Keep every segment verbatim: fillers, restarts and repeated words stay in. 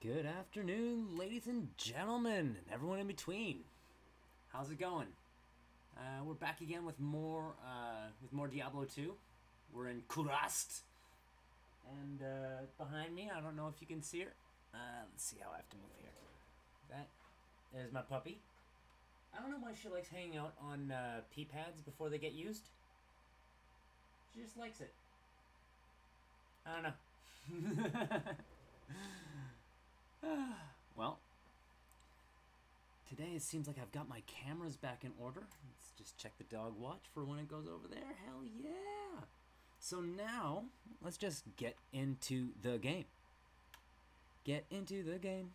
Good afternoon, ladies and gentlemen, and everyone in between. How's it going? Uh, we're back again with more, uh, with more Diablo two. We're in Kurast, and uh, behind me, I don't know if you can see her. Uh, let's see how I have to move here. That is my puppy. I don't know why she likes hanging out on uh, pee pads before they get used. She just likes it. I don't know. Well, today it seems like I've got my cameras back in order. Let's just check the dog watch for when it goes over there. Hell yeah! So now, let's just get into the game. Get into the game.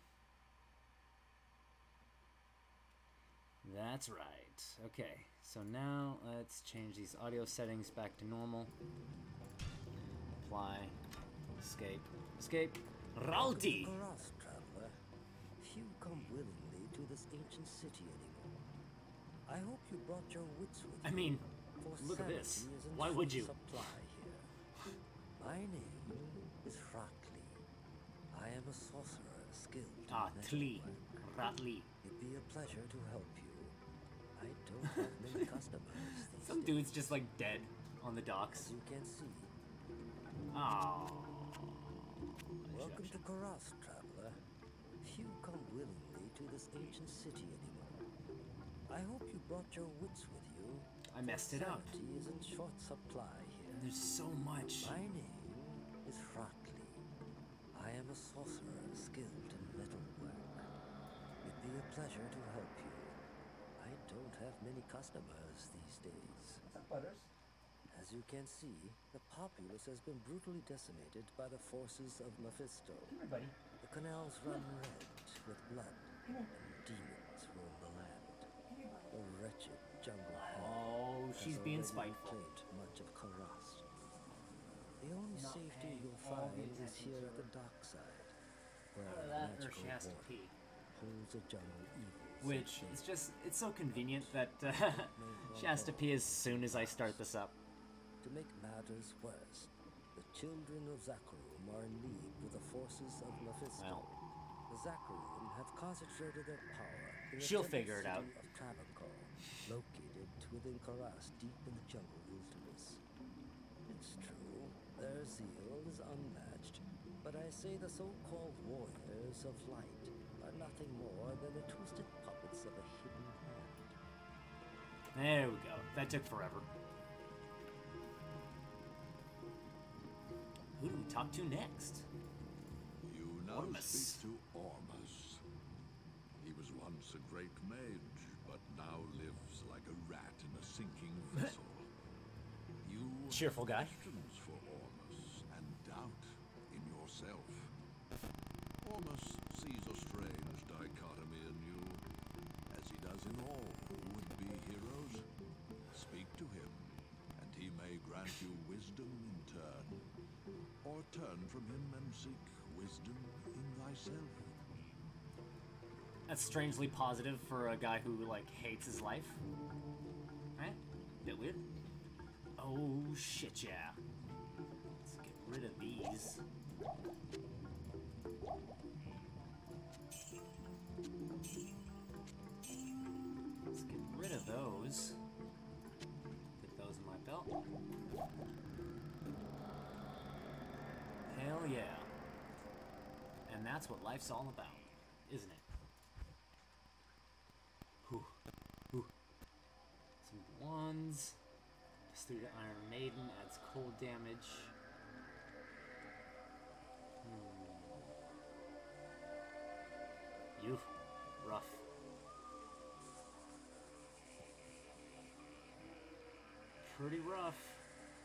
That's right. Okay, so now let's change these audio settings back to normal. Apply. Escape. Escape. Ralti! Kurast, traveler. Few come willingly to this ancient city anymore. I hope you brought your wits with you. I mean, for look at this. sanity is in Why would short you? Supply here. My name is Ratli. I am a sorcerer skilled in Ah, Tli. metalwork. Ratli. It'd be a pleasure to help you. I don't have many customers these Some days. dude's just like dead on the As docks. you can see. Oh. Welcome to Kurast, traveler. Few come willingly to this ancient city anymore. I hope you brought your wits with you. I messed it up. Sanity is in short supply here. There's so much. My name is Ratli. I am a sorcerer skilled in metalwork. It'd be a pleasure to help you. I don't have many customers these days. What's up, Butters? As you can see, the populace has been brutally decimated by the forces of Mephisto. Come here, buddy. The canals run red with blood, and demons roam the land. The wretched jungle hell Oh, has she's being already spiteful. reclaimed much of Kurast. The only Not safety paying you'll all the find is attention here to at the her. dock side, where Either a that or magical she has to ward pee. holds a jungle evil. Which, it's just, it's so convenient that uh, she has to pee as soon as I start this up. To make matters worse, the children of Zakarum are in league with the forces of Mephisto. Well. The Zakarum have concentrated their power in the She'll temple figure it out. city of Travancore, located within Kurast, deep in the jungle wilderness. It's true, their zeal is unmatched, but I say the so-called warriors of light are nothing more than the twisted puppets of a hidden hand. There we go. That took forever. Who do we talk to next? You now Ormus. speak to Ormus. He was once a great mage, but now lives like a rat in a sinking vessel. You Cheerful guy. have questions for Ormus and doubt in yourself. Ormus sees a strange dichotomy in you, as he does in all would-be heroes. Speak to him, and he may grant you wisdom in turn, or turn from him and seek wisdom in thyself. That's strangely positive for a guy who, like, hates his life. Right? Bit weird. Oh, shit, yeah. Let's get rid of these. Let's get rid of those. Put those in my belt. Hell yeah. And that's what life's all about, isn't it? Whew. Whew. Some ones. Just through the Iron Maiden, adds cold damage. Hmm. You. Rough. Pretty rough.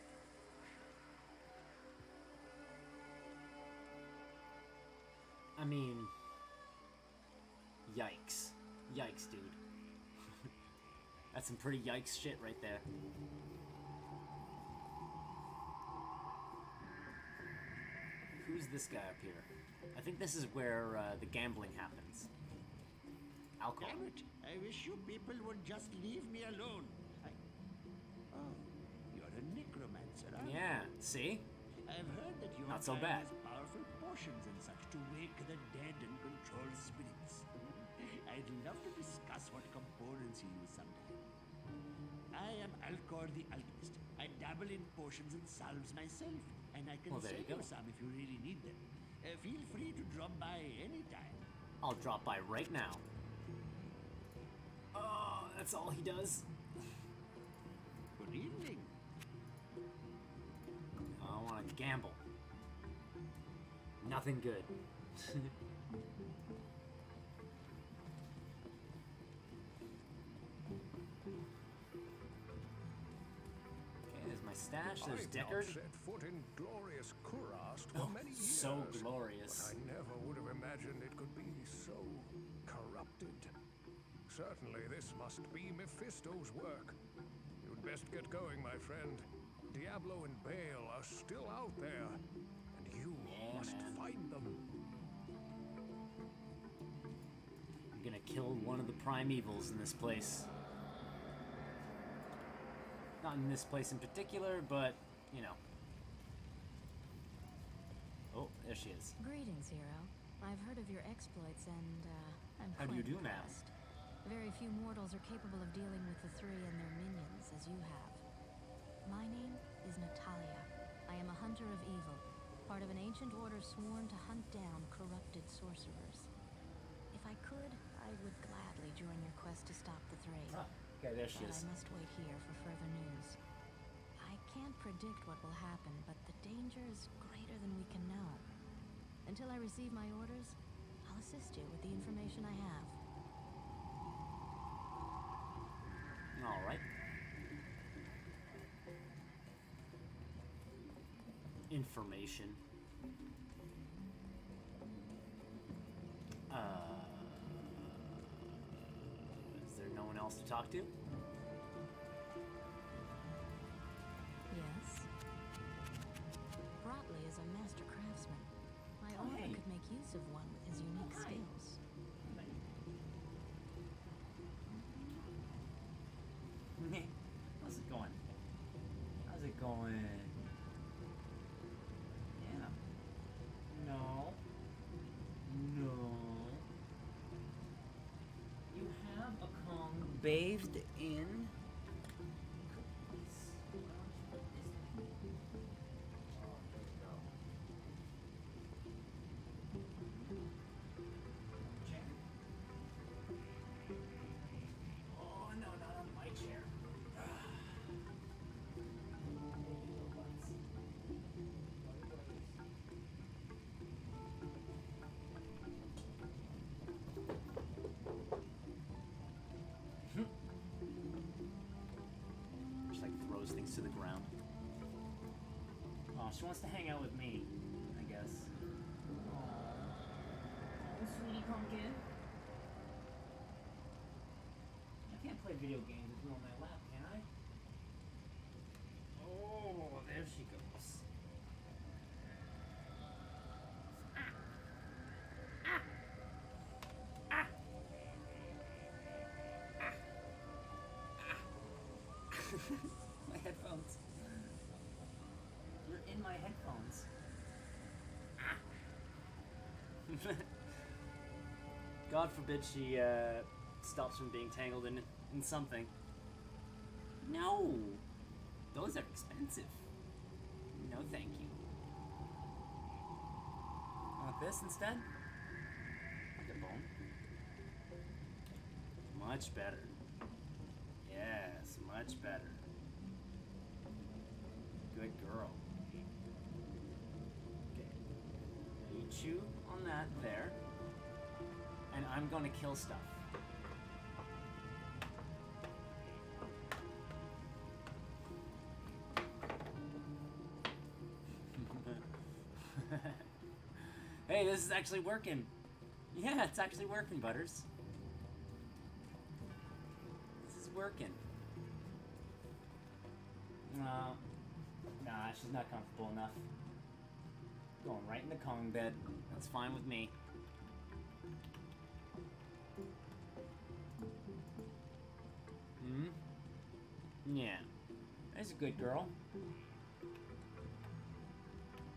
I mean, yikes. Yikes, dude. That's some pretty yikes shit right there. Who's this guy up here? I think this is where uh, the gambling happens. Alcohol. Damn it! I wish you people would just leave me alone. I... Oh, you're a necromancer, huh? Yeah, see? I've heard that your Not so kind bad. has powerful potions and such to wake the dead and control spirits. I'd love to discuss what components you use someday. I am Alcor the Alchemist. I dabble in potions and salves myself, and I can Well, there sell you you go. some if you really need them. Uh, feel free to drop by anytime. I'll drop by right now. Oh, that's all he does. Good evening. I want to gamble. Nothing good. Okay, there's my stash. There's I've Deckard. not set foot in glorious Kurast Oh, for many years. so glorious. But I never would have imagined it could be so corrupted. Certainly this must be Mephisto's work. You'd best get going, my friend. Diablo and Baal are still out there, and you Yeah, must man. find them. I'm gonna kill one of the prime evils in this place. Not in this place in particular, but, you know. Oh, there she is. Greetings, hero. I've heard of your exploits and, uh, I'm How do you quite do now? impressed. Very few mortals are capable of dealing with the three and their minions as you have. My name is Natalia. I am a hunter of evil, part of an ancient order sworn to hunt down corrupted sorcerers. If I could, I would gladly join your quest to stop the three. Ah, okay, there she But is. I must wait here for further news. I can't predict what will happen, but the danger is greater than we can know. Until I receive my orders, I'll assist you with the information I have. All right. Information. Uh, is there no one else to talk to? Yes? Brotley is a master craftsman. My Oh, order hey. could make use of one with his unique Hi. skills. How's it going? How's it going? Yeah. No. No. You have a Kong bathed in cookies. What is that? Oh, there we go. Chair. Oh, no, not on my chair. Just like throws things to the ground. Oh, she wants to hang out with me, I guess. Oh, sweetie pumpkin. I can't play video games with you on my lap, can I? Oh, there she goes. My headphones. You're in my headphones. God forbid she uh, stops from being tangled in in something. No, those are expensive. No, thank you. Want this instead? Like a bone. Much better. Yes, much better. Good girl. Okay. Now you chew on that there. And I'm gonna kill stuff. Hey, this is actually working. Yeah, it's actually working, Butters. This is working. No, nah, she's not comfortable enough. Going right in the Kong bed. That's fine with me. Hmm? Yeah. There's a good girl.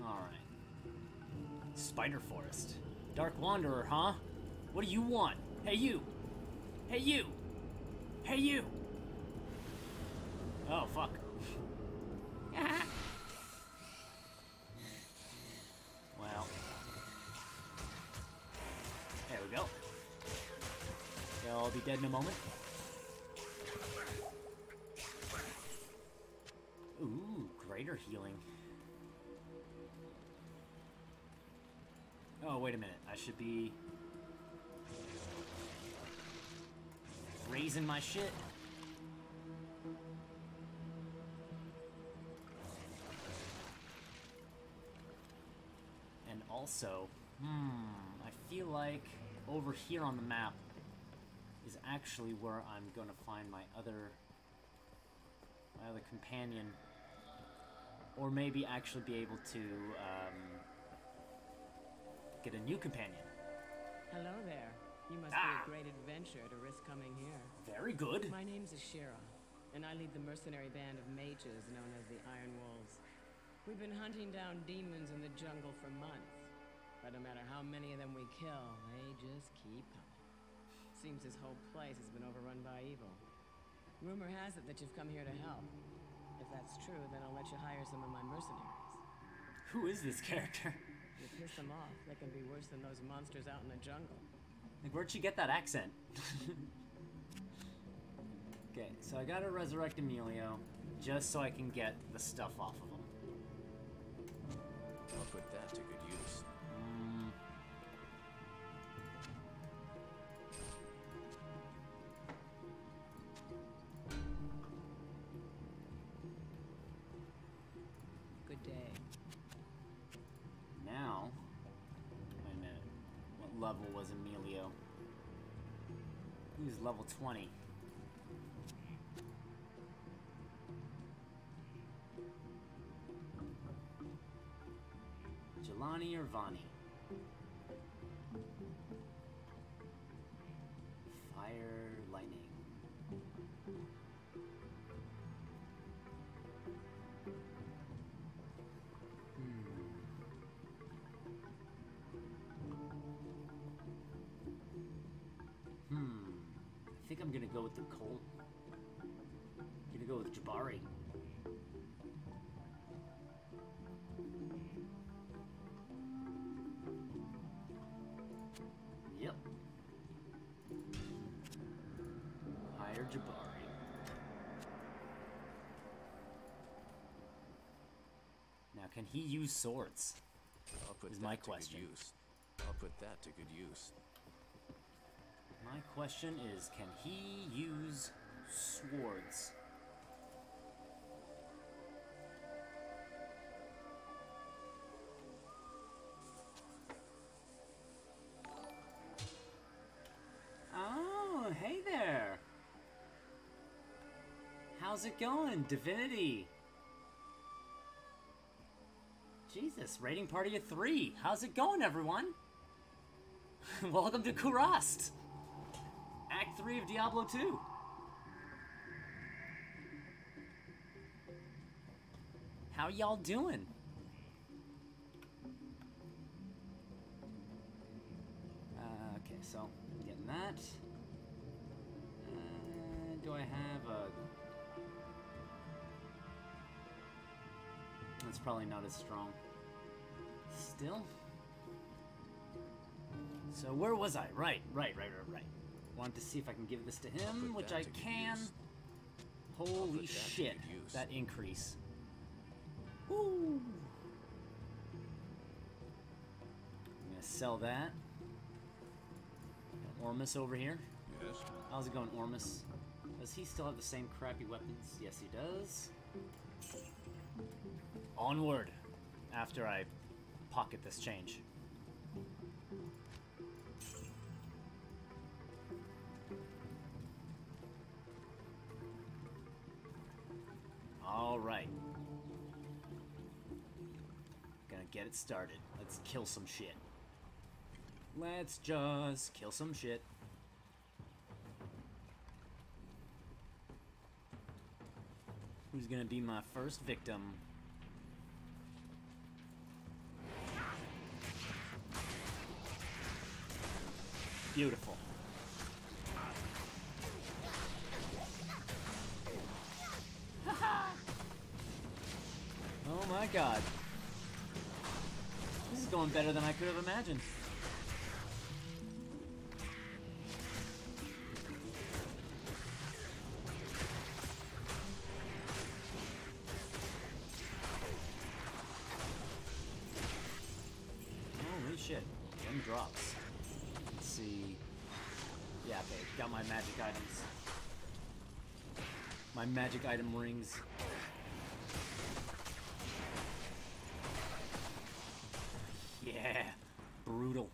Alright. Spider Forest. Dark Wanderer, huh? What do you want? Hey, you! Hey, you! Hey, you! Oh, fuck. Well. There we go. They'll be dead in a moment. Ooh, greater healing. Oh, wait a minute. I should be raising my shit. And also, hmm, I feel like over here on the map is actually where I'm gonna find my other my other companion, or maybe actually be able to um, get a new companion. Hello there. You must Ah. be a great adventurer to risk coming here. Very good. My name's Ashira, and I lead the mercenary band of mages known as the Iron Wolves. We've been hunting down demons in the jungle for months, but no matter how many of them we kill, they just keep coming. Seems this whole place has been overrun by evil. Rumor has it that you've come here to help. If that's true, then I'll let you hire some of my mercenaries. Who is this character? You piss them off, they can be worse than those monsters out in the jungle. Like, where'd she get that accent? Okay, so I gotta resurrect Emilio, just so I can get the stuff off of him. I'll put that to good use. Mm. Good day. Now, wait a minute. What level was Emilio? He was level twenty. Jelani or Vani? Fire, lightning. Hmm. Hmm. I think I'm gonna go with the cold. I'm gonna go with Jabari. Yep. Hire Jabari. Now, can he use swords? I'll put Is that my to question. good use. I'll put that to good use. My question is, can he use swords? Oh, hey there. How's it going, Divinity? Jesus, rating party of three. How's it going, everyone? Welcome to Kurast. Act three of Diablo two. How y'all doing? Uh, okay, so I'm getting that. Uh, do I have a... That's probably not as strong. Still? So where was I? Right, right, right, right, right. Wanted to see if I can give this to him, put which that I to good can. use. Holy that to shit, good use. that increase. Woo! I'm gonna sell that. Got Ormus over here. Yes? How's it going, Ormus? Does he still have the same crappy weapons? Yes, he does. Onward! After I pocket this change. Alright. Gonna get it started. Let's kill some shit. Let's just kill some shit. Who's gonna be my first victim? Beautiful. Oh my god. This is going better than I could have imagined. Holy shit. Them drops. Let's see. Yeah, okay. Got my magic items. My magic item rings. Yeah, brutal.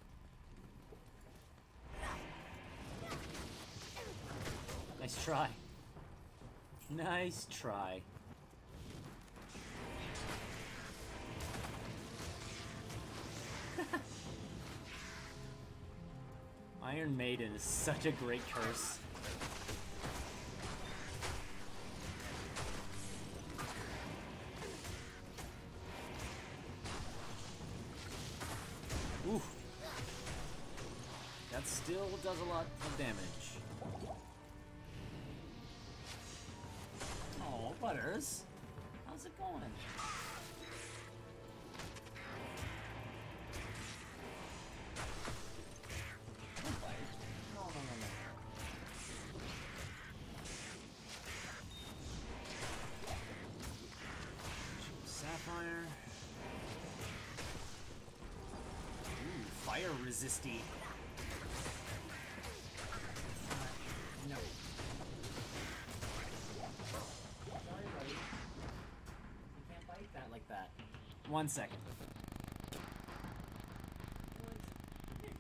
Nice try. Nice try. Iron Maiden is such a great curse. Ooh. That still does a lot of damage. Oh, Butters. How's it going? Don't bite. No, no, no, no. Sapphire. Fire resisty. Uh, no. Sorry, buddy. You can't bite that like that. One second. There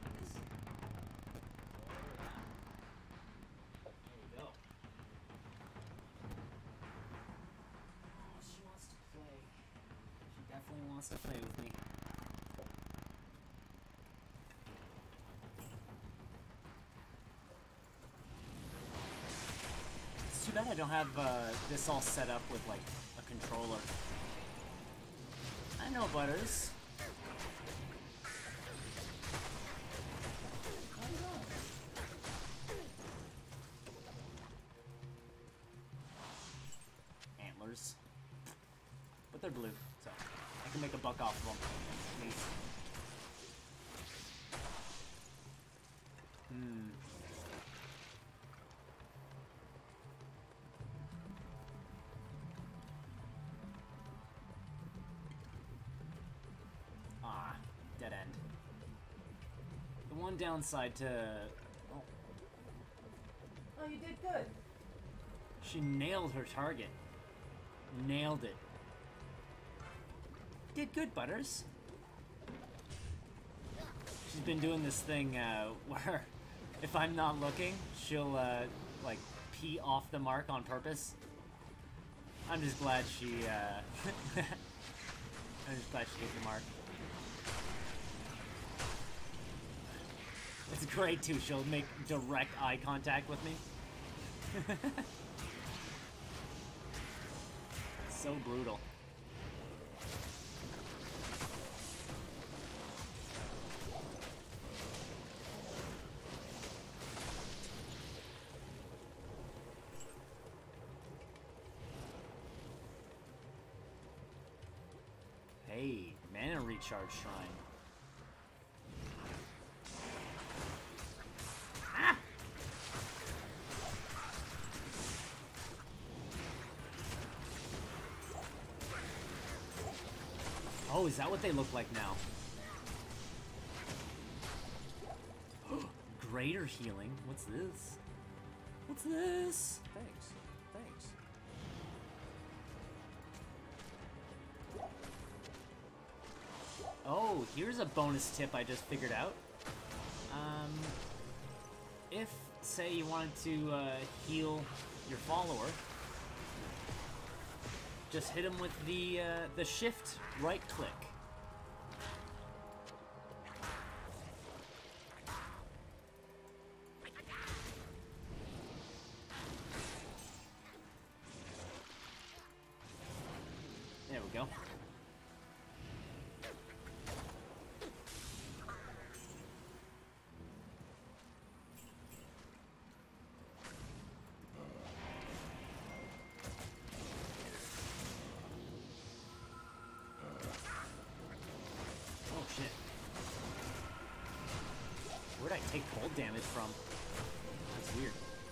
you go. Oh, she wants to play. She definitely wants to play with me. Too bad I don't have uh, this all set up with like a controller. I know, Butters. How you doing? Antlers, but they're blue, so I can make a buck off of them. Please. Hmm. Dead end. The one downside to... Oh. Oh, you did good. She nailed her target. Nailed it. Did good, Butters. She's been doing this thing uh, where if I'm not looking, she'll uh, like pee off the mark on purpose. I'm just glad she uh, I'm just glad she hit the mark. It's great too, she'll make direct eye contact with me. So brutal. Hey, mana recharge shrine. Ah! Oh, is that what they look like now? Greater healing? What's this? What's this? Thanks. Thanks. Oh, here's a bonus tip I just figured out. Um, if, say, you wanted to uh, heal your follower, just hit him with the uh, the shift right click. There we go. shit. Where'd I take cold damage from? That's weird.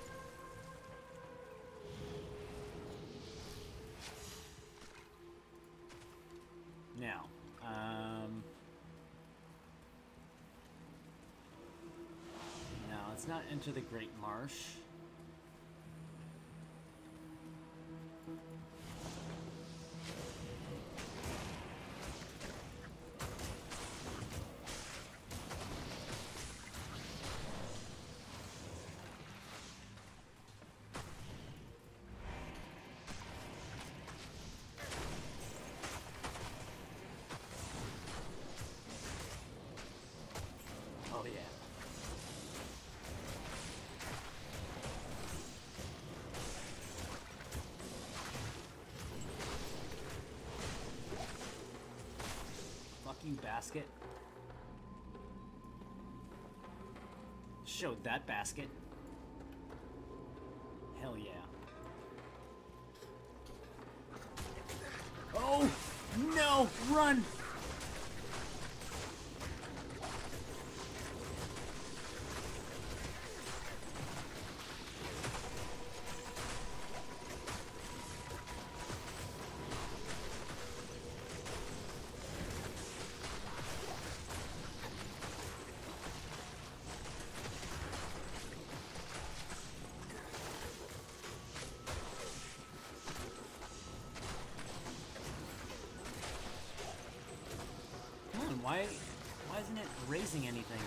Now, um... now, let's not enter the Great Marsh. Oh yeah. Fuck you, basket. Showed that basket. Hell yeah. Oh! No! Run! Come on, why, why isn't it raising anything?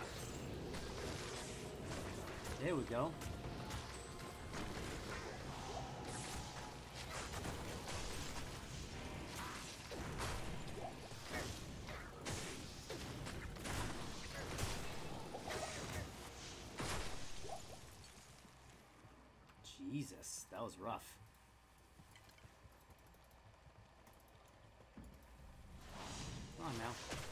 There we go. Jesus, that was rough. Come on now.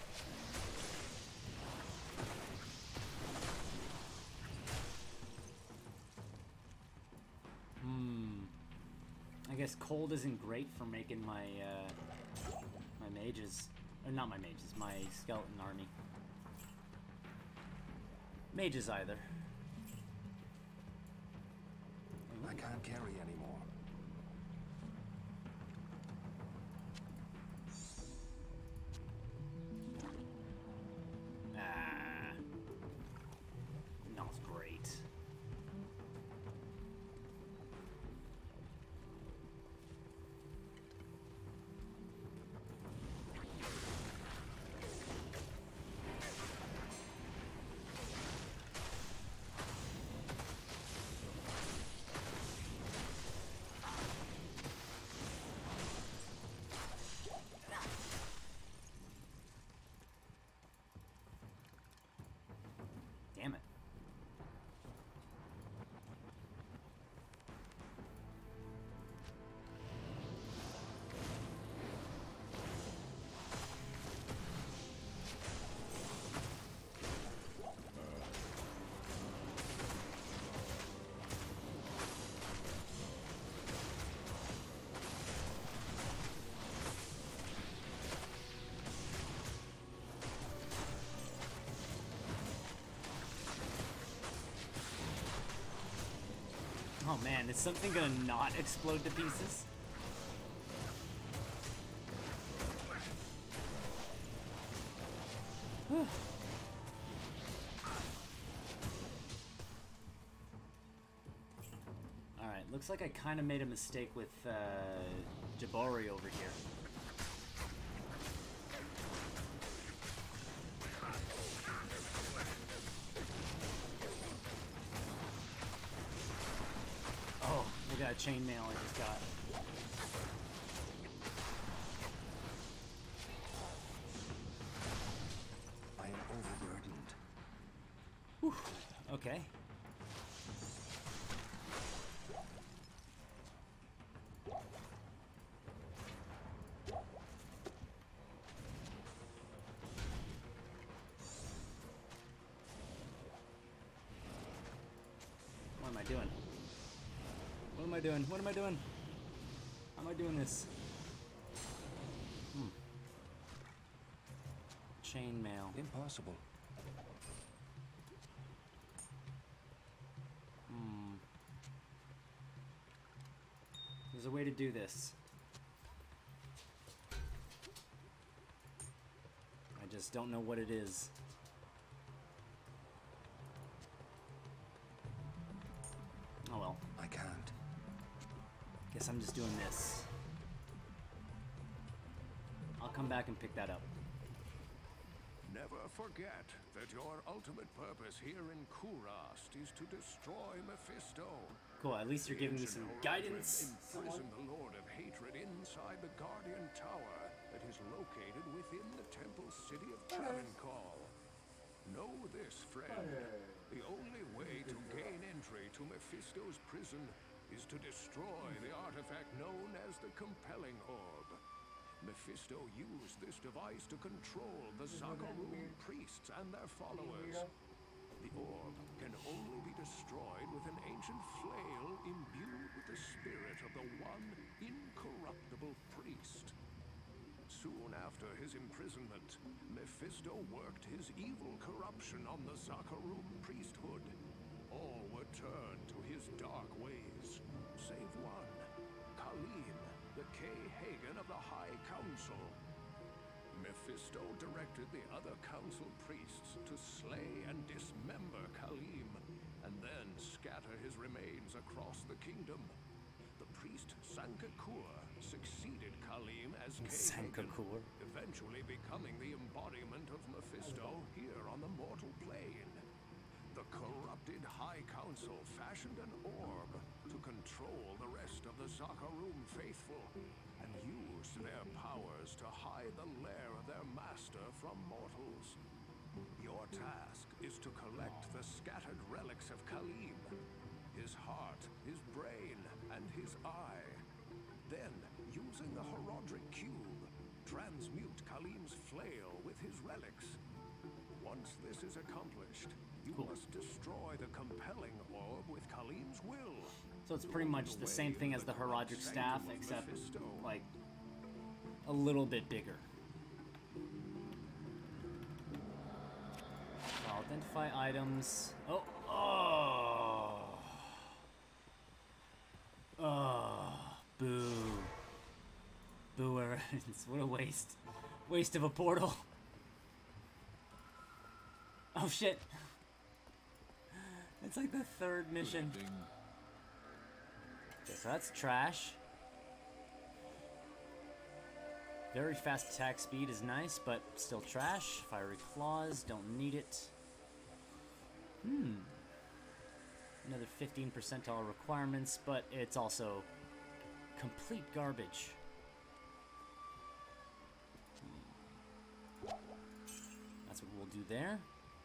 Hmm. I guess cold isn't great for making my, uh, my mages. Or not my mages, my skeleton army. Mages either. I can't carry anymore. Ah. Not great. Damn it. Oh man, is something gonna not explode to pieces? Whew. Alright, looks like I kind of made a mistake with uh, Jabari over here. Oh, look at that chainmail I just got. I am overburdened. Whew. Okay. What am I doing? What am I doing? What am I doing? How am I doing this? Hmm. Chainmail. Impossible. Hmm. There's a way to do this. I just don't know what it is. Oh well. I can't. Guess I'm just doing this. I'll come back and pick that up. Never forget that your ultimate purpose here in Kurast is to destroy Mephisto. Cool, at least you're giving me some Ancient guidance. Horadric imprisoned the Lord of Hatred inside the Guardian Tower that is located within the temple city of Travancore. Know this, friend. The only way to gain entry to Mephisto's prison is to destroy the artifact known as the Compelling Orb. Mephisto used this device to control the Zakarum priests and their followers. The orb can only be destroyed with an ancient flail imbued with the spirit of the one incorruptible priest. Soon after his imprisonment, Mephisto worked his evil corruption on the Zakarum priesthood. All were turned to his dark ways, save one, Khalim, the Kay Hagen of the High Council. Mephisto directed the other council priests to slay and dismember Khalim, and then scatter his remains across the kingdom. The priest Sankakur succeeded Khalim as Kay Hagen, Sankakur. eventually becoming the embodiment of Mephisto here on the mortal plane. The corrupted High Council fashioned an orb to control the rest of the Zakarum faithful, and used their powers to hide the lair of their master from mortals. Your task is to collect the scattered relics of Khalim, his heart, his brain, and his eye. Then, using the Horadric Cube, transmute Khalim's flail with his relics. Once this is accomplished, you Cool. must destroy the Compelling Orb with Khalim's will. So it's pretty much the same thing as the Horadric staff, Sanctum of except Mephisto. like a little bit bigger. I'll identify items. Oh, oh, oh, boo, boo, Errands. What a waste, waste of a portal. Oh shit. It's like the third mission. Okay, so that's trash. Very fast attack speed is nice, but still trash. Fiery claws, don't need it. Hmm. Another fifteen percentile requirements, but it's also complete garbage. Hmm. That's what we'll do there.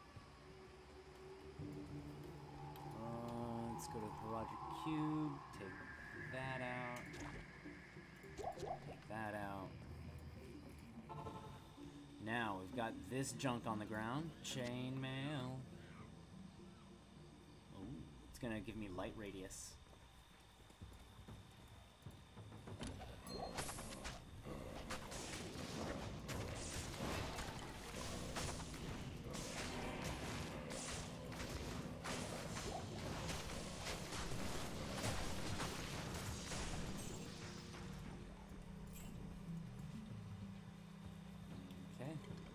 Uh, let's go to the Horadric Cube, take that out, take that out. Now we've got this junk on the ground, chainmail. Oh, it's gonna give me light radius. Okay.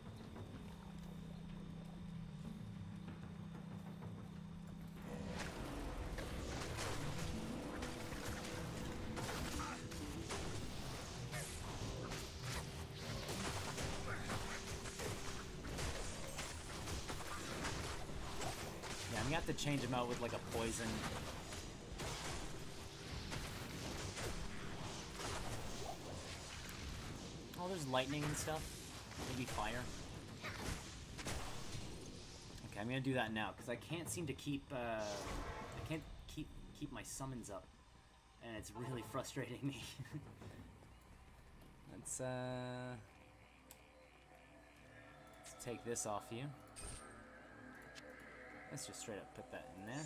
Yeah, I'm gonna have to change him out with like a poison. Oh, there's lightning and stuff. Maybe fire. Okay, I'm gonna do that now because I can't seem to keep. Uh, I can't keep keep my summons up, and it's really frustrating me. Let's uh, let's take this off you. Let's just straight up put that in there.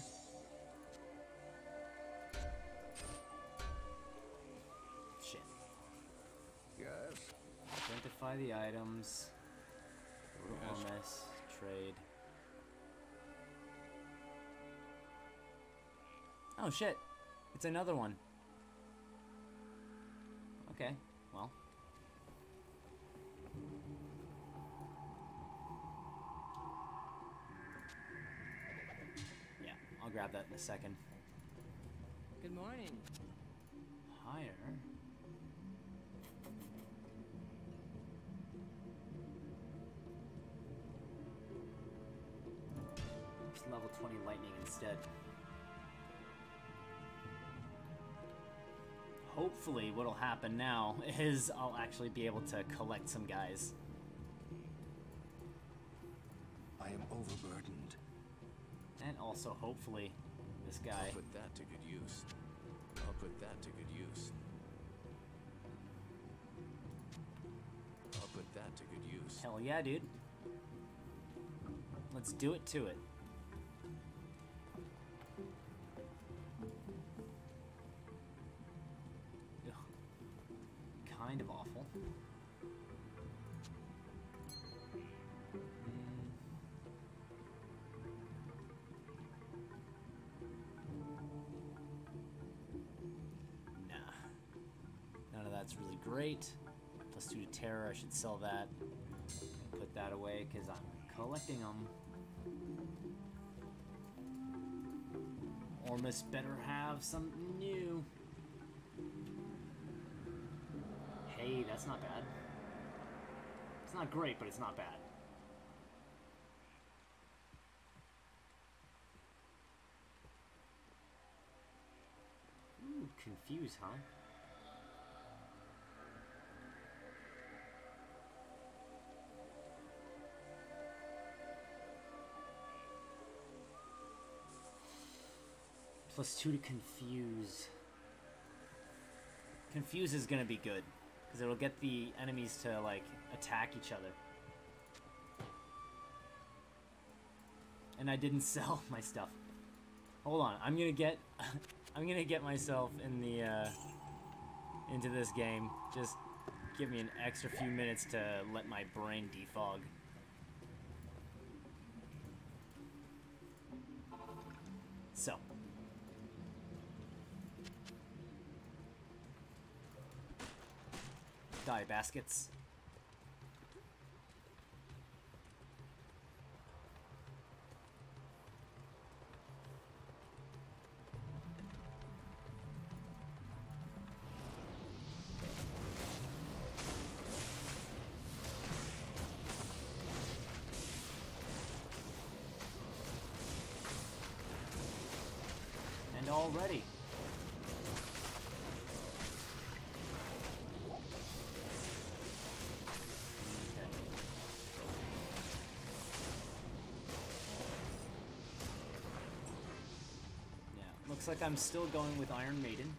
Shit. Yes. Identify the items. Go to Ormus, trade. Oh shit, it's another one. Okay, well. Yeah, I'll grab that in a second. Good morning. Higher. Just level twenty lightning instead. Hopefully what'll happen now is I'll actually be able to collect some guys. I am overburdened. And also, hopefully, this guy... I'll put that to good use. I'll put that to good use. I'll put that to good use. Hell yeah, dude. Let's do it to it. Ugh. Kind of awful. Nah. None of that's really great. Plus two to terror, I should sell that. Put that away because I'm collecting them. Ormus better have something new. Hey, that's not bad. It's not great, but it's not bad. Ooh, confuse, huh? Plus two to confuse. Confuse is gonna be good, because it'll get the enemies to, like, attack each other. And I didn't sell my stuff. Hold on, I'm gonna get... I'm gonna get myself in the, uh... into this game. Just give me an extra few minutes to let my brain defog. So... die baskets. And already. Looks like I'm still going with Iron Maiden.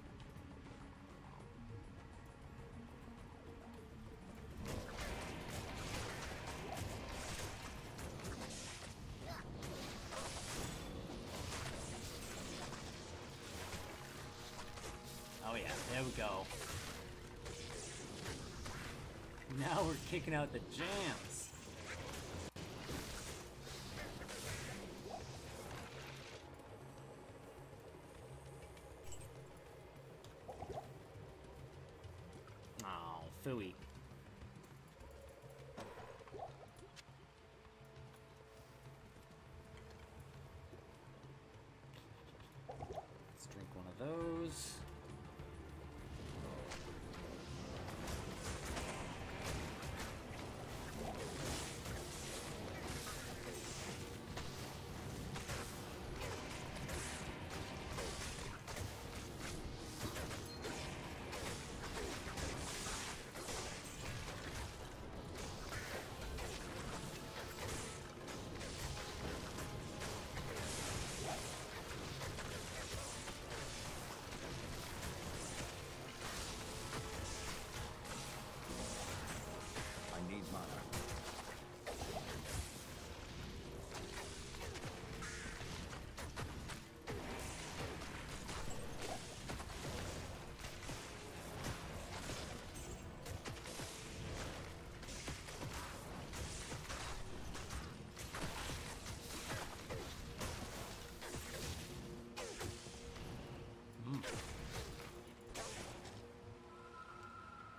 Oh yeah, there we go. Now we're kicking out the jams. Phooey. Let's drink one of those.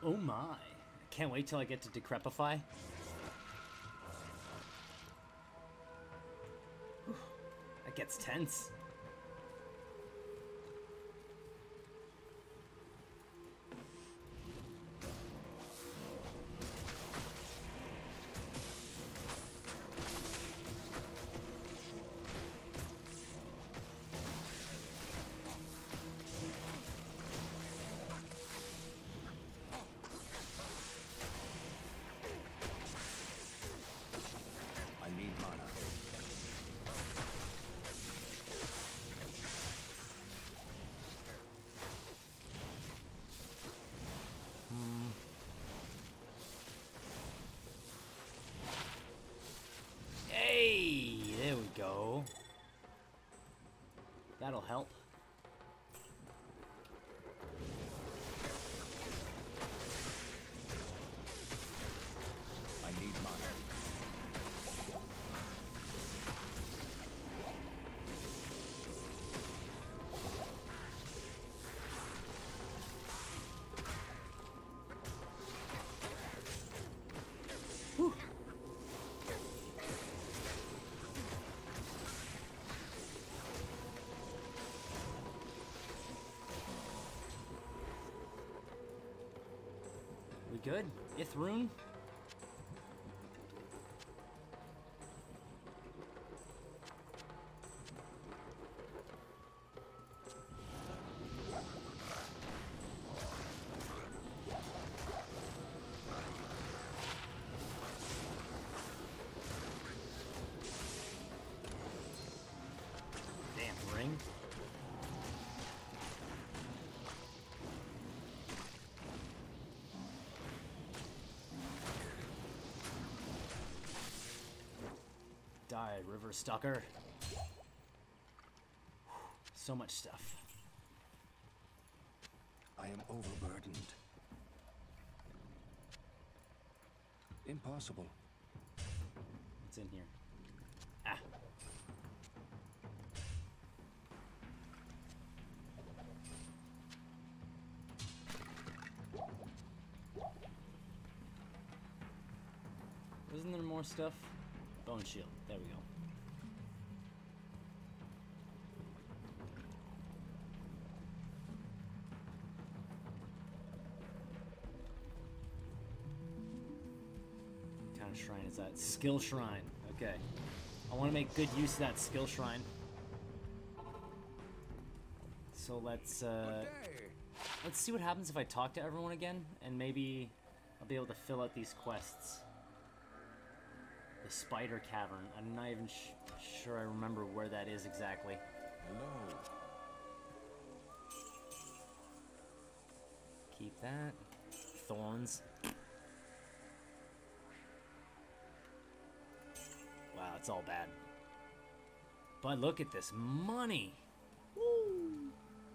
Oh my. Can't wait till I get to Decrepify. Whew. That gets tense. I need mana. Hey, there we go. That'll help. I need mana. Whew. We good? Ithrune? Damn ring. Die, River Stalker. So much stuff. I am overburdened. Impossible. What's in here? Ah. Wasn't there more stuff? Bone shield. There we go. What kind of shrine is that? Skill shrine. Okay. I want to make good use of that skill shrine. So let's uh, let's see what happens if I talk to everyone again, and maybe I'll be able to fill out these quests. The Spider Cavern. I'm not even sh sure I remember where that is exactly. Hello. Keep that. Thorns. Wow, it's all bad. But look at this money. Woo.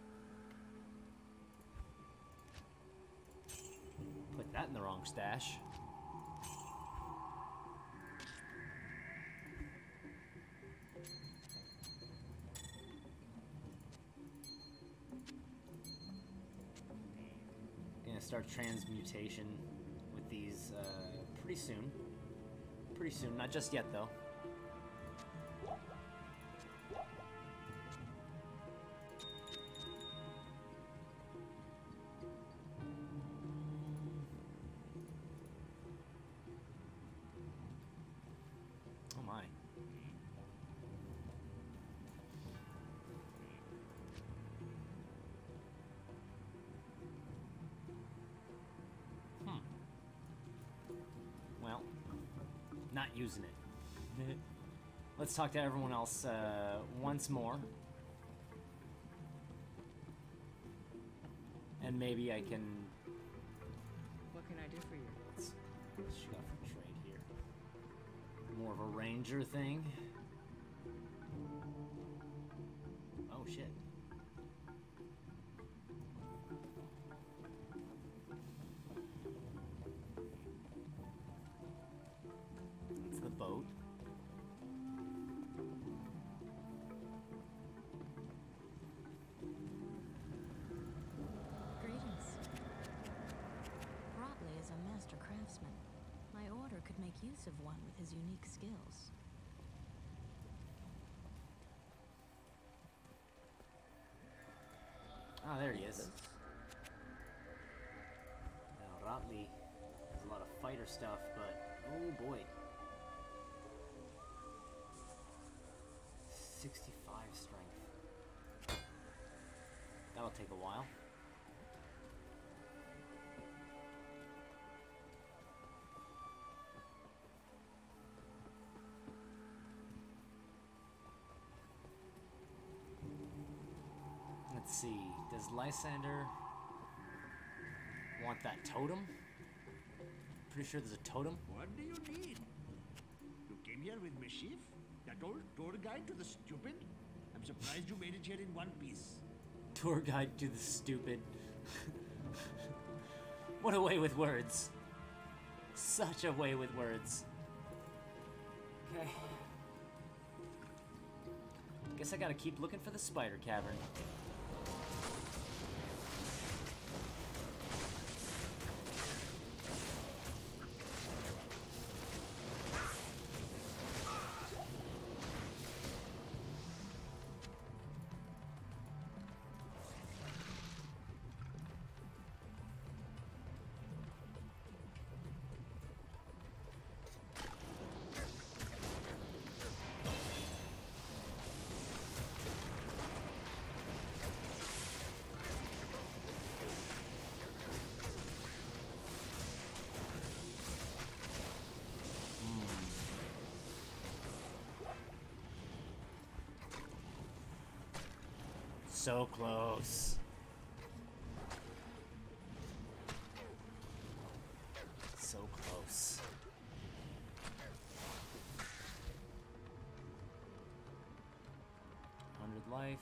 Put that in the wrong stash. Gonna start transmutation with these uh, pretty soon. Pretty soon, not just yet though. Oh my. Hmm. Well, not using it. Let's talk to everyone else uh, once more. And maybe I can... What can I do for you? Let's shuffle trade here. More of a ranger thing. Oh shit. That's the boat. Greetings. Ra, unique skills. Ah, there he is. Now, Rattli has a lot of fighter stuff, but oh boy. sixty-five strength. That'll take a while. Let's see, does Lysander want that totem? Pretty sure there's a totem. What do you need? You came here with mischief? That old tour guide to the stupid? I'm surprised you made it here in one piece. Tour guide to the stupid. What a way with words. Such a way with words. Okay. Guess I gotta keep looking for the spider cavern. So close. So close. one hundred life.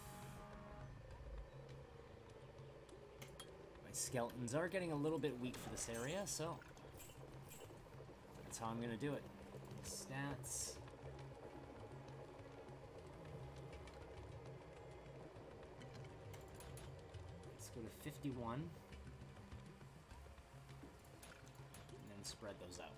My skeletons are getting a little bit weak for this area, so that's how I'm gonna do it. Stats. Go to fifty-one, and then spread those out.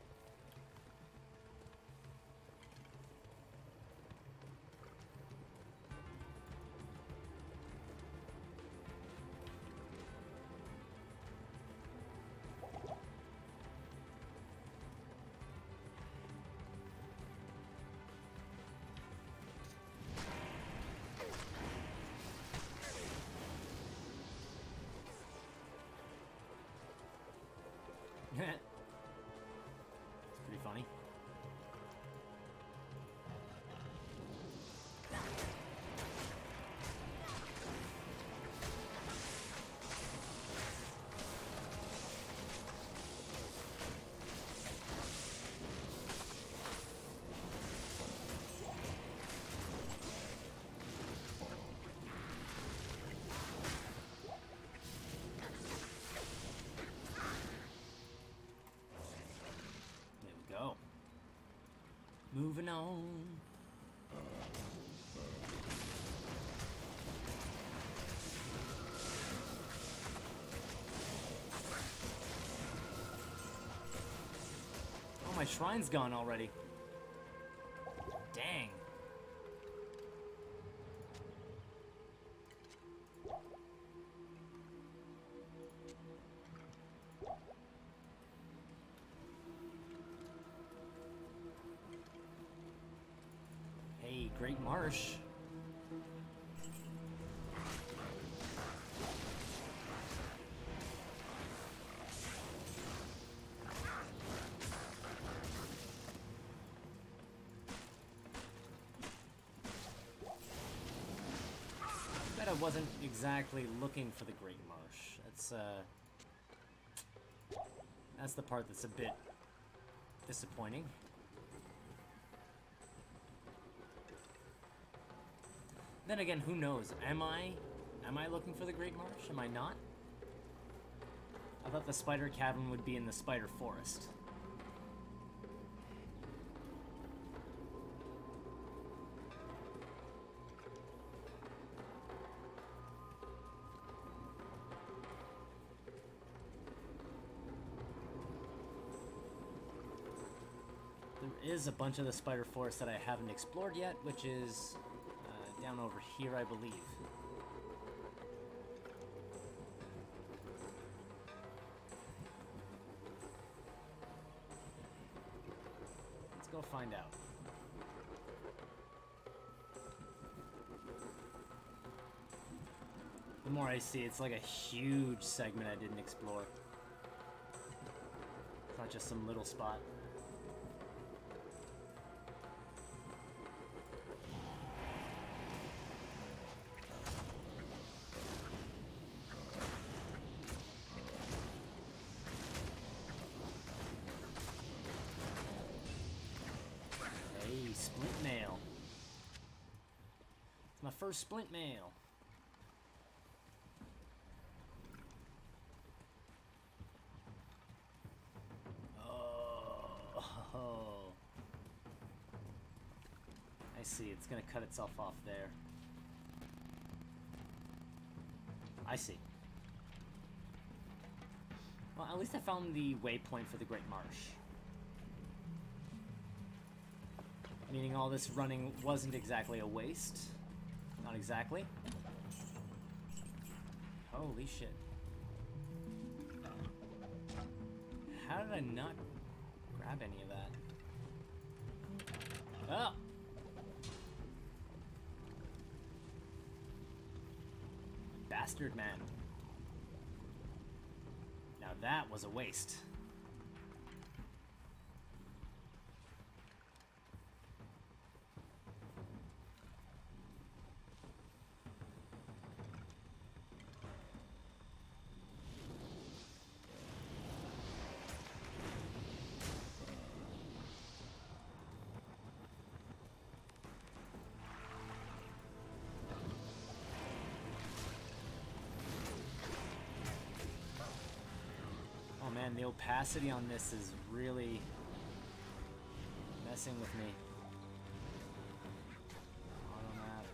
It's pretty funny. Moving on. Oh, my shrine's gone already. Dang. Great Marsh. Bet I wasn't exactly looking for the Great Marsh. That's uh that's the part that's a bit disappointing. Then again, who knows? Am I, am I looking for the Great Marsh? Am I not? I thought the spider cavern would be in the spider forest. There is a bunch of the spider forest that I haven't explored yet, which is uh, down over here, I believe. Let's go find out. The more I see, it's like a huge segment I didn't explore. It's not just some little spot. Hey, splint mail. It's my first splint mail. I see, it's gonna cut itself off there. I see. Well, at least I found the waypoint for the Great Marsh. Meaning all this running wasn't exactly a waste. Not exactly. Holy shit. How did I not grab any of that? Oh! Bastard man. Now that was a waste. Man, the opacity on this is really messing with me. Auto map.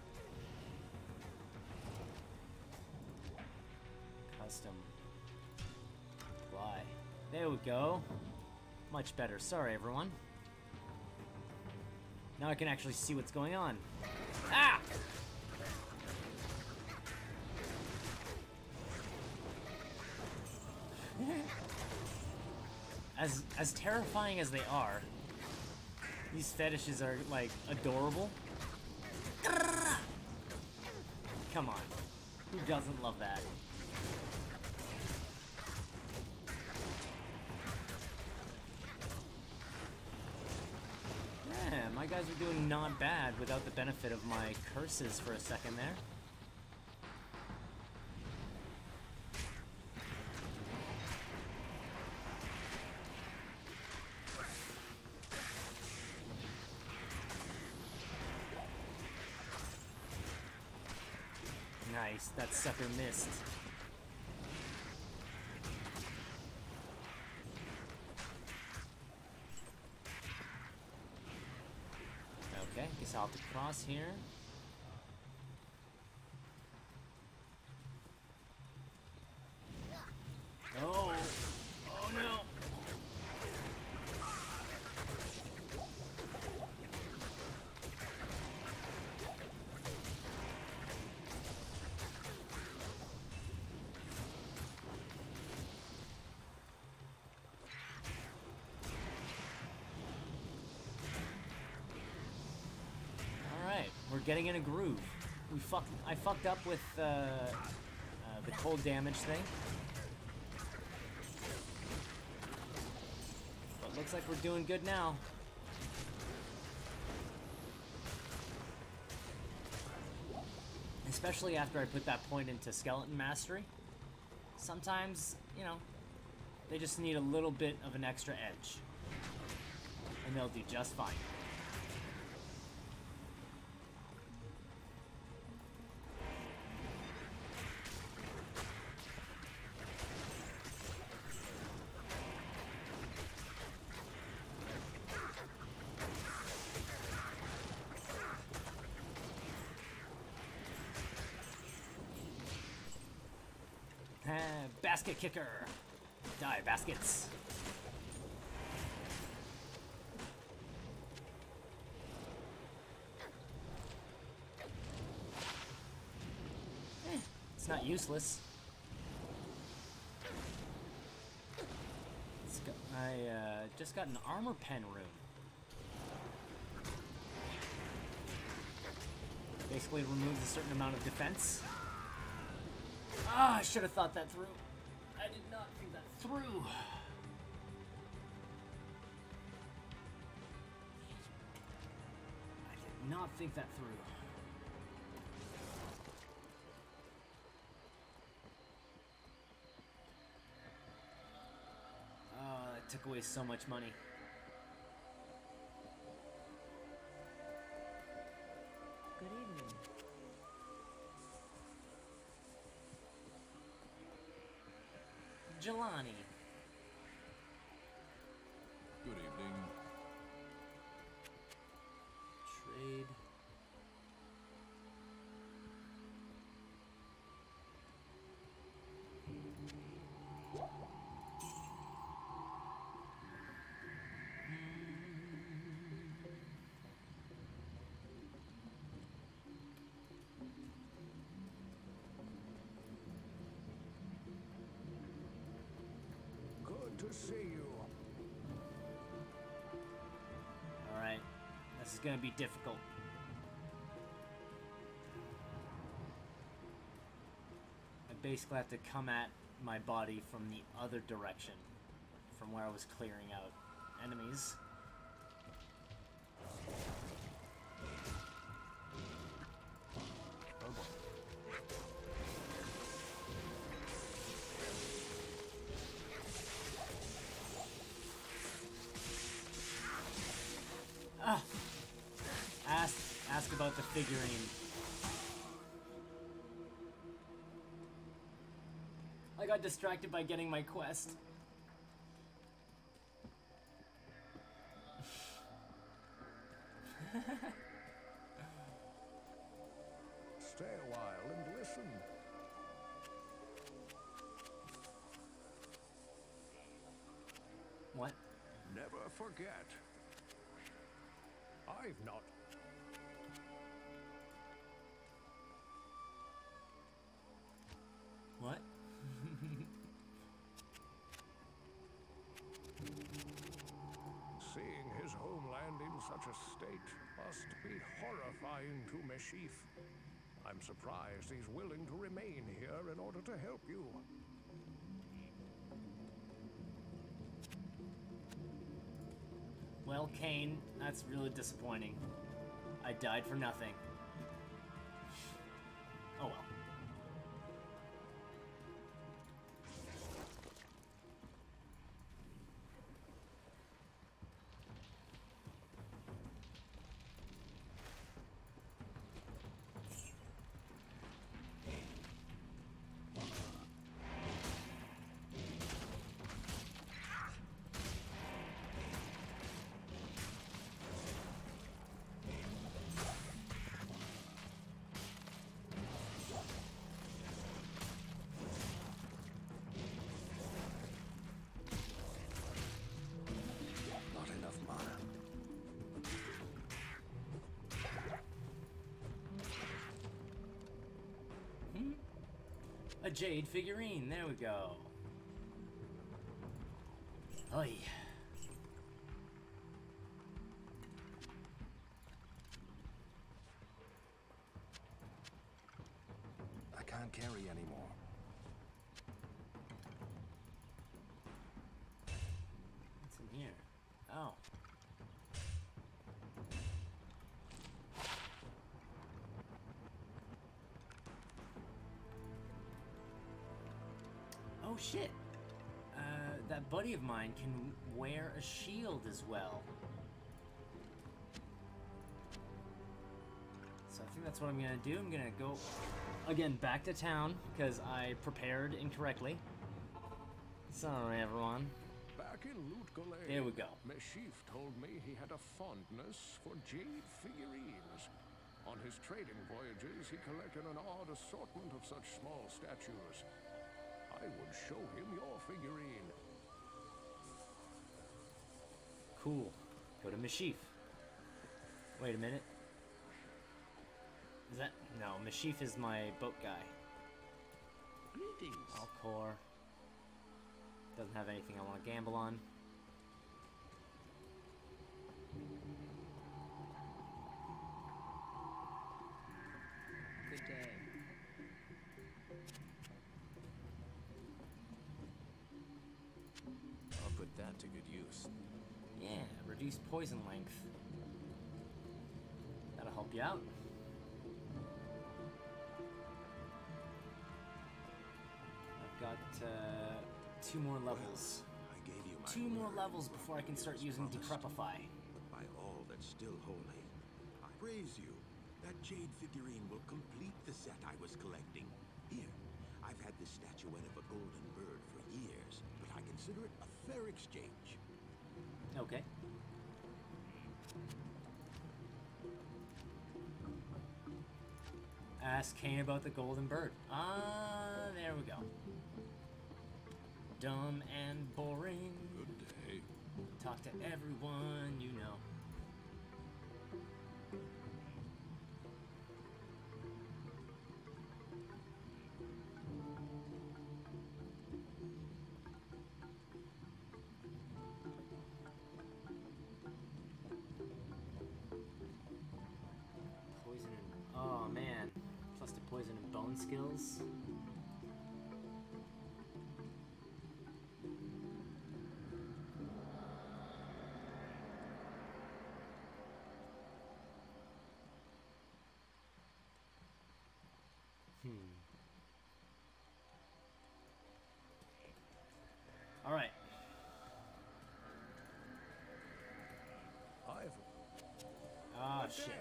Custom. Apply. There we go. Much better. Sorry, everyone. Now I can actually see what's going on. Ah! As, as terrifying as they are, these fetishes are, like, adorable. Come on. Who doesn't love that? Yeah, my guys are doing not bad without the benefit of my curses for a second there. Nice, that sucker missed. Okay, guess I'll have to cross here. Oh! Oh no! We're getting in a groove. We fucked. I fucked up with uh, uh, the cold damage thing, but looks like we're doing good now. Especially after I put that point into skeleton mastery. Sometimes, you know, they just need a little bit of an extra edge, and they'll do just fine. Basket kicker. Die, baskets. It's not useless. It's got, I uh, just got an armor pen rune. Basically removes a certain amount of defense. Ah, I should have thought that through. I did not think that through. I did not think that through. Oh, that took away so much money. Good evening. Jelani. Good evening. Trade. Good to see you. Alright. This is gonna be difficult. I basically have to come at my body from the other direction. From where I was clearing out enemies. Oh boy. Ah! Ask, ask about the figurine. I got distracted by getting my quest. Stay a while and listen. What? Never forget. I've not. What? Seeing his homeland in such a state must be horrifying to Meshif. I'm surprised he's willing to remain here in order to help you. Well, Kane, that's really disappointing. I died for nothing. Oh well. Not enough mana. A jade figurine. There we go. Oy. I can't carry anymore. What's in here? Oh. Oh shit. Uh, that buddy of mine can wear a shield as well. So I think that's what I'm gonna do. I'm gonna go again back to town because I prepared incorrectly. Sorry, everyone. Back in Loot Galley, There we go. Meshif told me he had a fondness for jade figurines. On his trading voyages, he collected an odd assortment of such small statues. I would show him your figurine. Cool. Go to Meshif. Wait a minute. Is that... No, Meshif is my boat guy. Greetings. All core. Doesn't have anything I want to gamble on. Good day. I'll put that to good use. Yeah, reduce poison length. That'll help you out. I've got uh, two more levels. I gave you my Two more word, levels before I can start as using promised. Decrepify. By all that's still holy, I praise you. That jade figurine will complete the set I was collecting. Here, I've had this statuette of a golden bird for years, but I consider it a fair exchange. Okay. Ask Kane about the golden bird. Ah, there we go. Dumb and boring. Good day. Talk to everyone you know. Poison and... Oh, man. Plus the poison and bone skills. Hmm. All right. I've Ah, Good shit. day.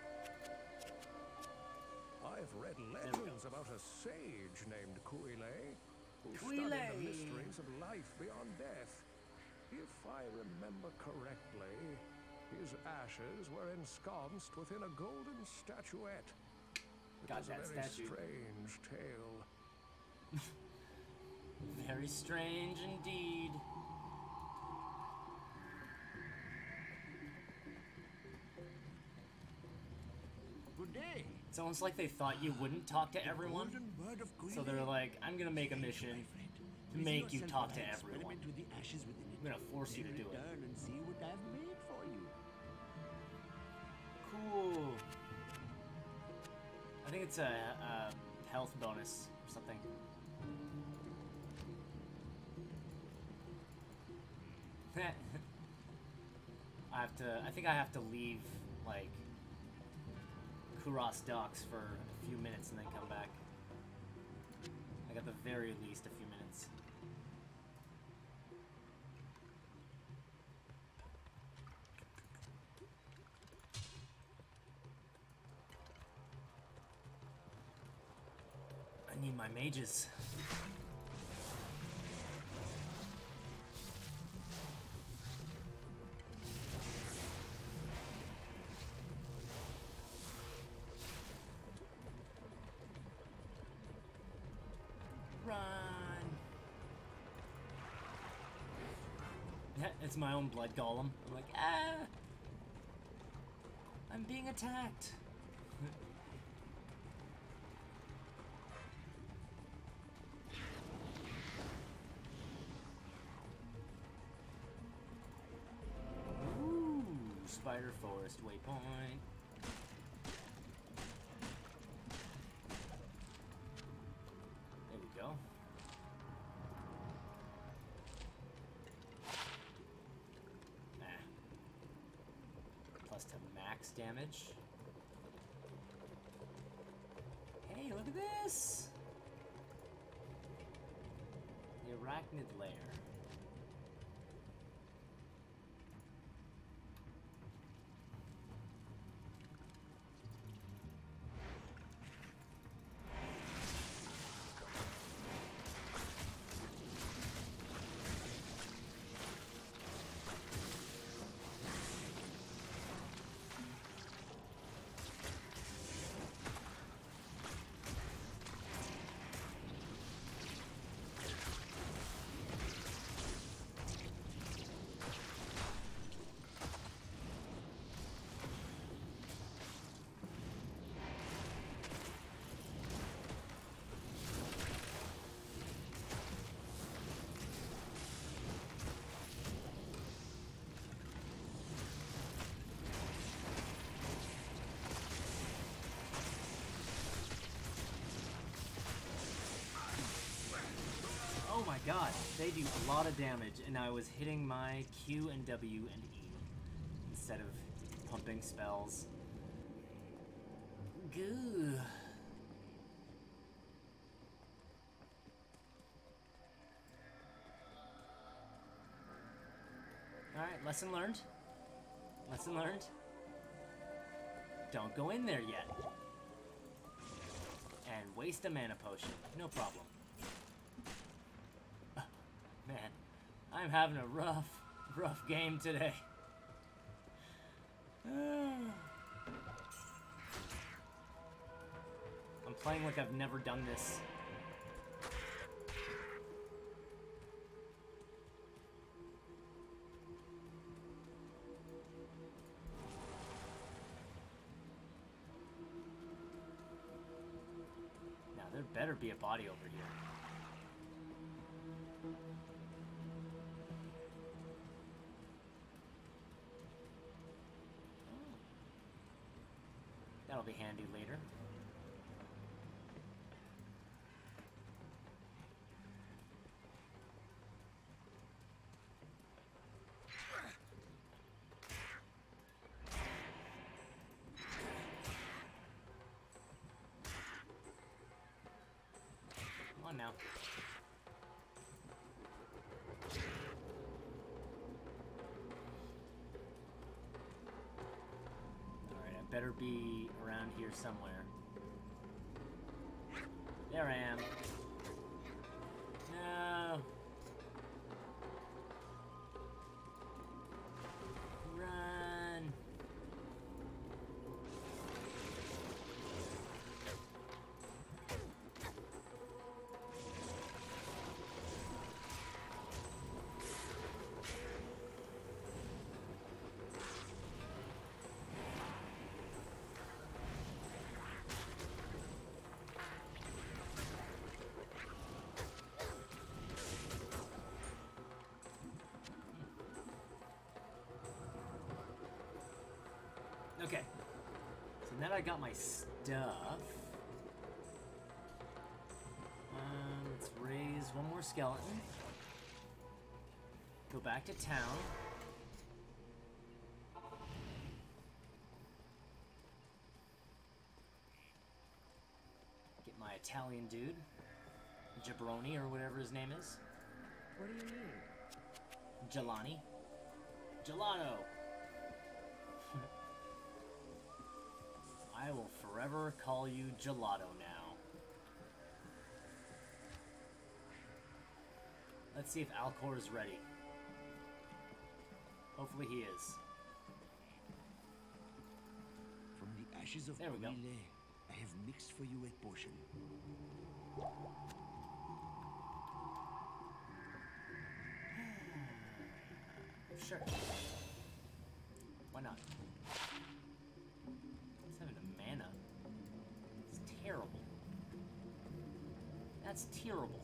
I've read we go. legends about a sage named Kuile, who Kuile. studied the mysteries of life beyond death. If I remember correctly, his ashes were ensconced within a golden statuette. It Got was that a very statue. strange tale. Very strange indeed. Good day. It's almost like they thought you wouldn't talk to everyone, Golden bird of so Queen. they're like, I'm gonna make a mission My friend, to busy make you yourself talk with to an everyone. experiment with the ashes within it. I'm gonna force you to Then do it. return and see what I've made for you. Cool. I think it's a, a health bonus or something. I have to. I think I have to leave like Kuras docks for a few minutes and then come back. Like at the very least, a few minutes. I need my mages. Run! Yeah, it's my own blood golem. I'm like, ah! I'm being attacked. Ooh, Spider Forest waypoint. There we go. Ah. Plus to max damage. Hey, look at this! The Arachnid Lair. They do a lot of damage, and I was hitting my Q and W and E instead of pumping spells. Goo. Alright, lesson learned. Lesson learned. Don't go in there yet. And waste a mana potion. No problem. Man, I'm having a rough, rough game today. I'm playing like I've never done this. Now, there better be a body over here. That'll be handy later. Come on now. Better be around here somewhere. There I am. No. Run. Okay, so now that I got my stuff, um, let's raise one more skeleton, go back to town, get my Italian dude, Jabroni or whatever his name is. What do you need? Jelani. Gelato! I will forever call you Gelato now. Let's see if Alcor is ready. Hopefully he is. From the ashes of There we go. Guile, I have mixed for you a potion. Sure. Why not? Seven of mana. It's terrible. That's terrible.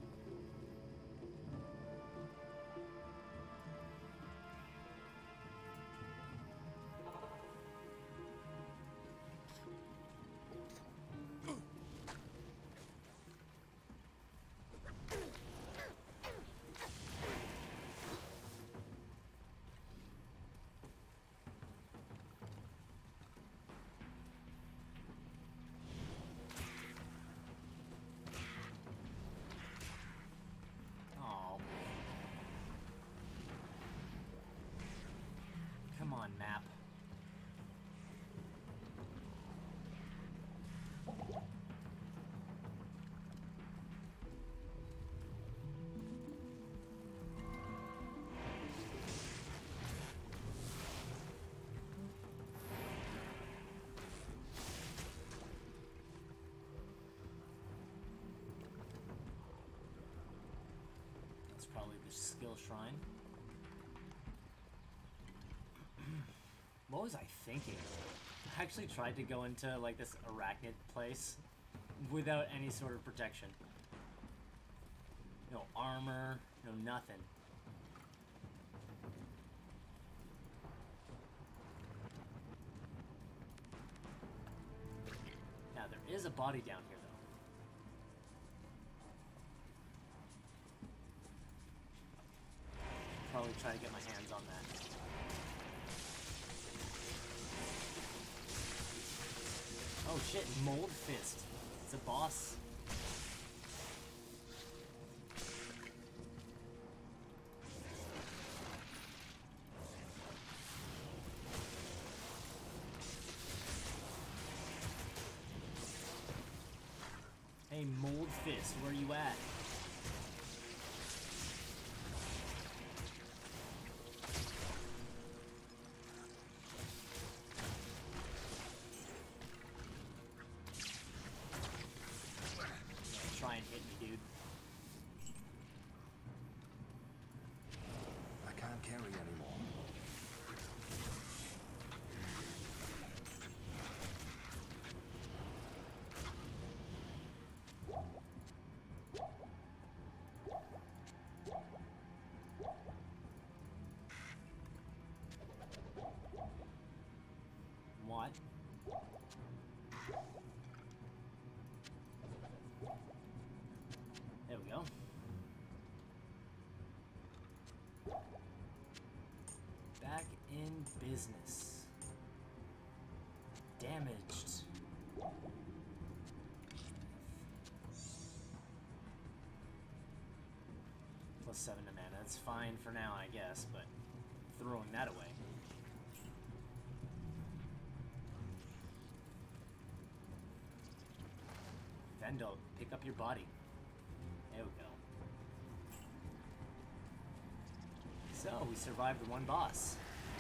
Map. That's probably the skill shrine. What was I thinking? I actually tried to go into like this arachnid place without any sort of protection. No armor, no nothing. Now there is a body down here probably try to get my hands on that. Oh shit, Mold Fist. It's a boss. Hey, Mold Fist, where you at? Try and hit me, dude. I can't carry anymore. What? There we go. Back in business. Damaged. Plus seven to mana. That's fine for now, I guess, but throwing that away. Vendel, pick up your body. There we go. So, we survived the one boss.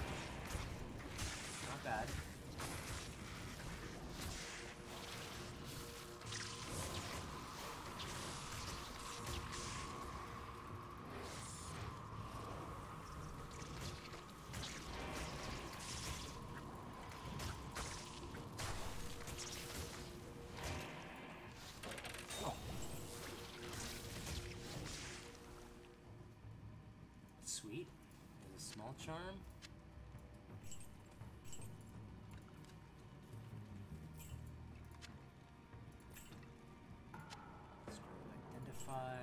Not bad. Sweet. There's a small charm. Identify.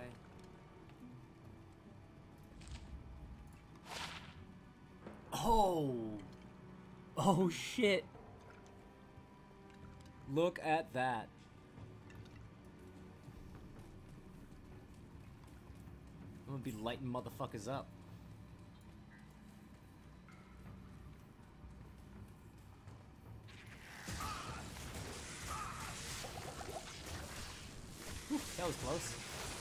Oh! Oh shit! Look at that. I'm gonna be lighting motherfuckers up. Whew, that was close.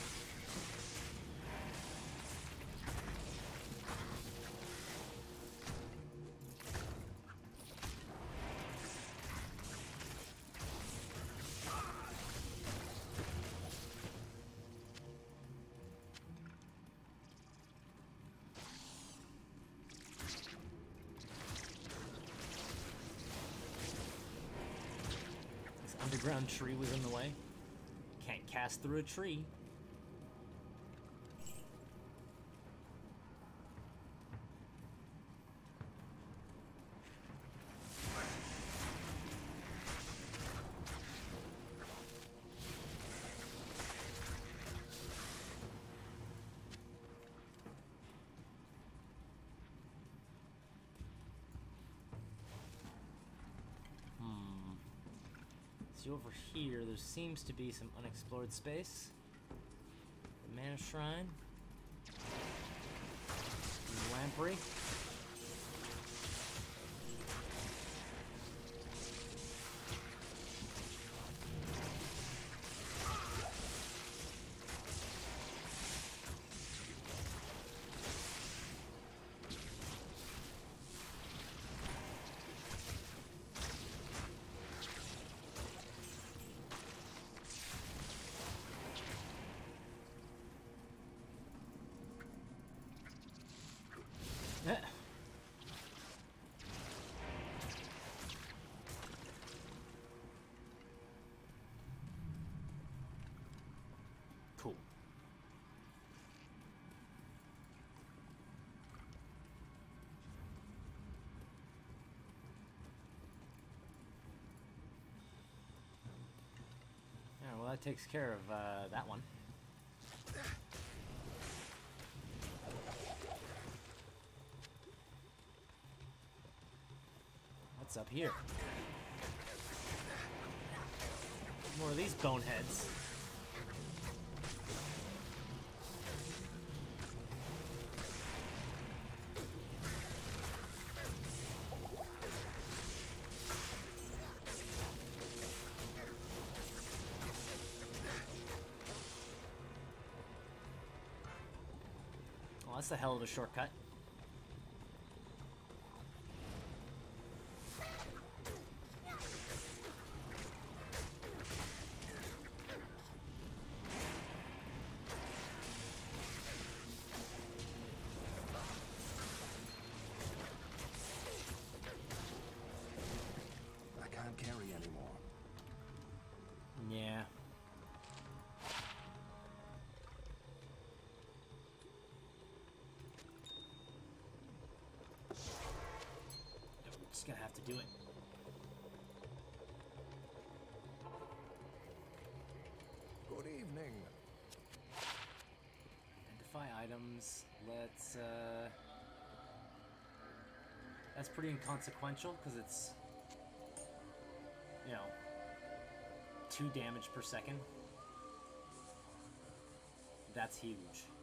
This underground tree was in the way. Can't cast through a tree. See, over here, there seems to be some unexplored space. The Mana Shrine. The Lamprey. Eh. Cool. Yeah, well, that takes care of uh, that one. what's up here. More of these boneheads. Well, that's a hell of a shortcut. I can't carry anymore. Yeah. Just gonna have to do it. Good evening. Identify items. Let's, uh... That's pretty inconsequential, because it's, you know, two damage per second. That's huge.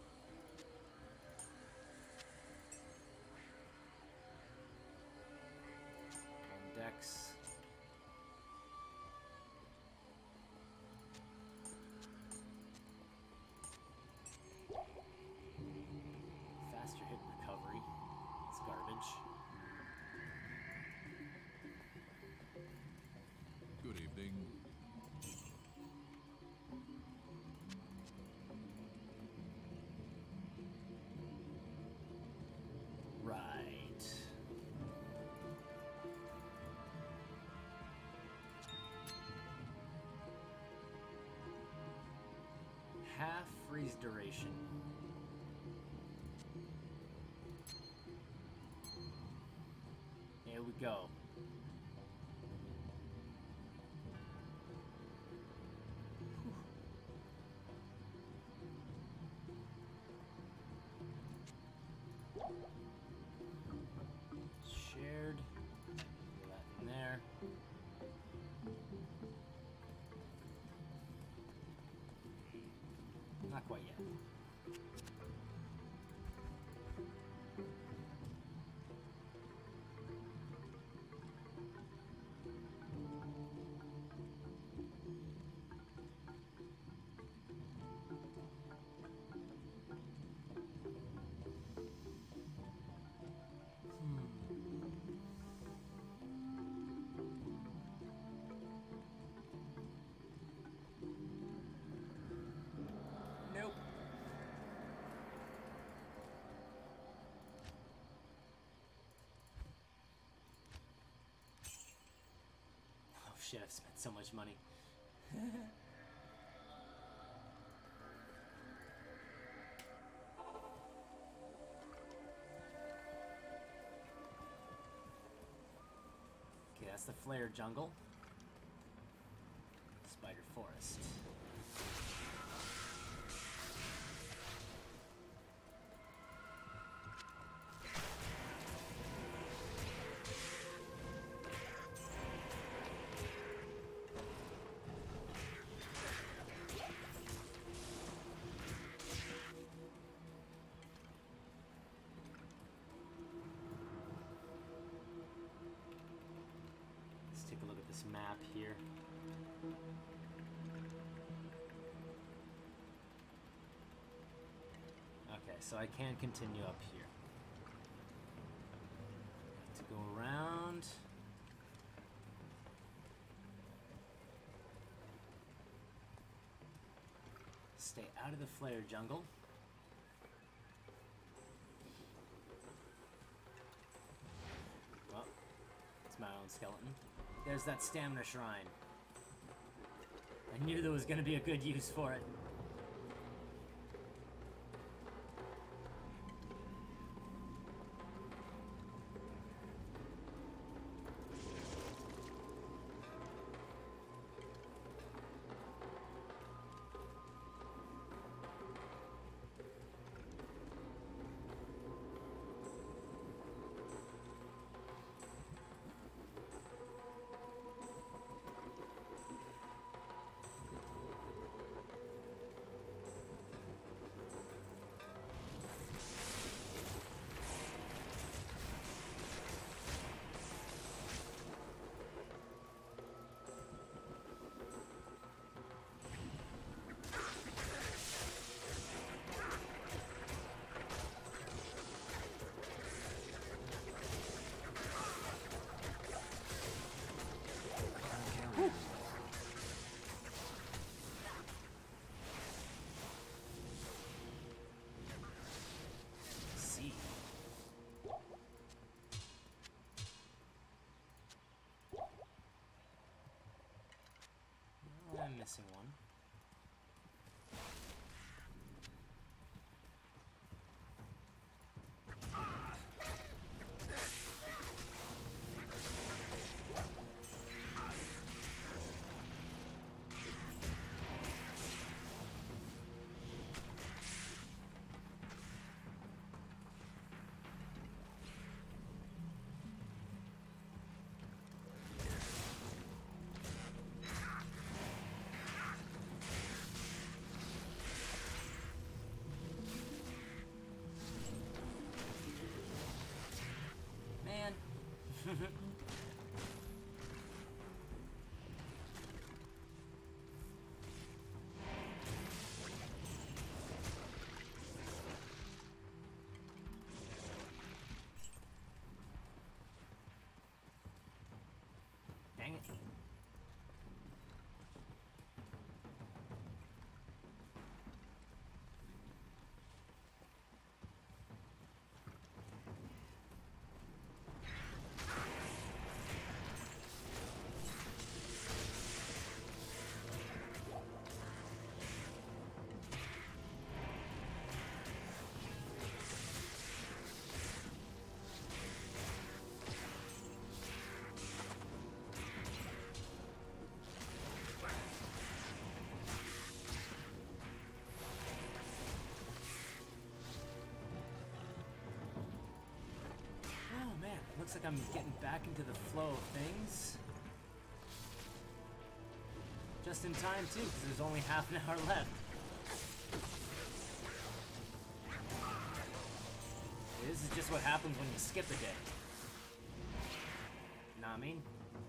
One dex. Faster hit recovery. It's garbage. Good evening. Right. Half freeze duration. Here we go. Shared. Put that in there. Not quite yet. Nope. Oh shit, I've spent so much money. Okay, that's the Flare Jungle. Spider Forest. Let's take a look at this map here. Okay, so I can continue up here. To go around. Stay out of the Flare Jungle. Well, it's my own skeleton. There's that stamina shrine. I knew there was going to be a good use for it. missing one. Dang it. Looks like I'm getting back into the flow of things. Just in time, too, because there's only half an hour left. This is just what happens when you skip a day. Know what I mean?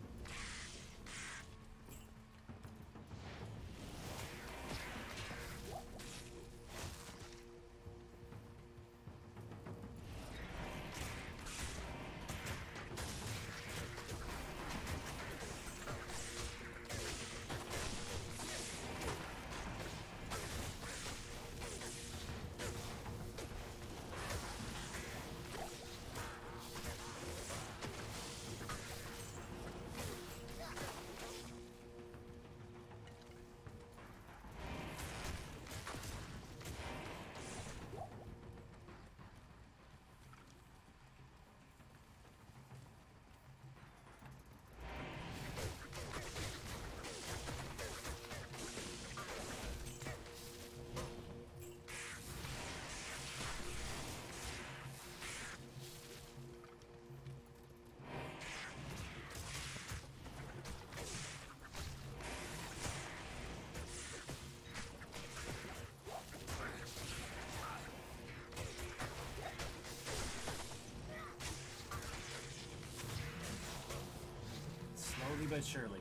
Slowly but surely.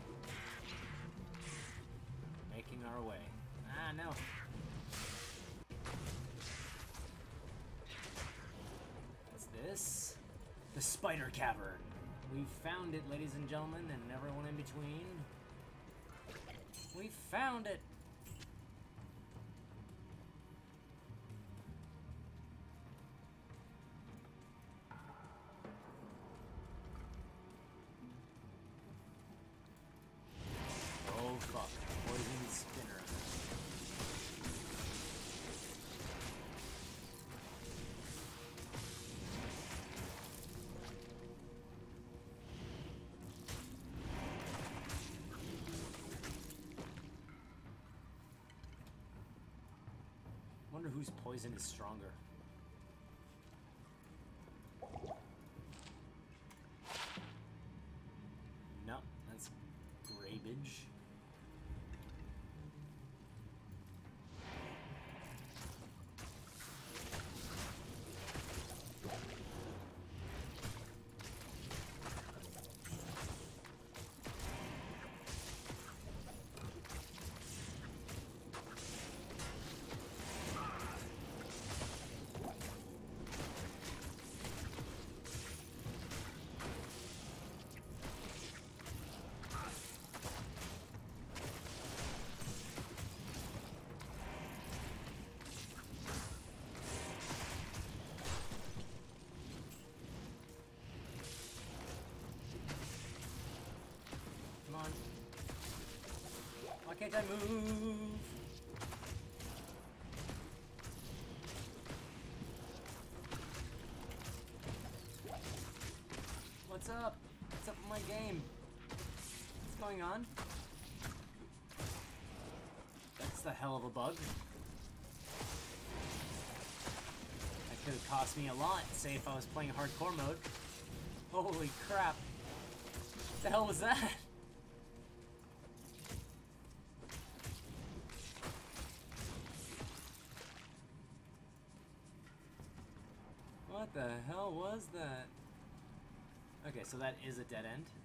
Making our way. Ah, no. What's this? The Spider Cavern. We've found it, ladies and gentlemen, and everyone in between. We found it! Oh fuck, poison spinner. Wonder whose poison is stronger. No, that's Graybage. Come on. Why can't I move? What's up? What's up with my game? What's going on? That's the hell of a bug. That could have cost me a lot, say if I was playing hardcore mode. Holy crap. What the hell was that? What the hell was that? Okay, so that is a dead end.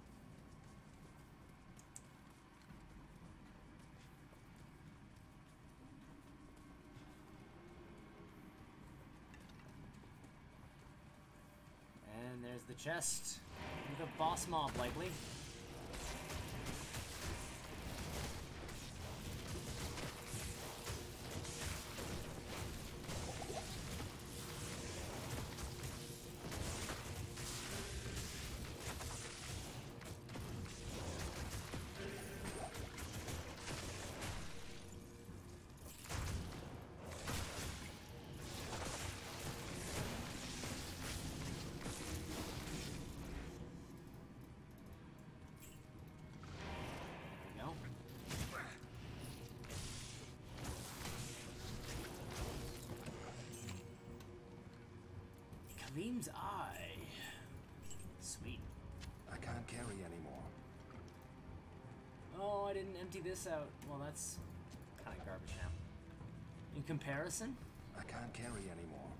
And there's the chest. With a boss mob, likely. Kalim's eye. Sweet. I can't carry anymore. Oh, I didn't empty this out. Well, that's kind of garbage now. In comparison? I can't carry anymore.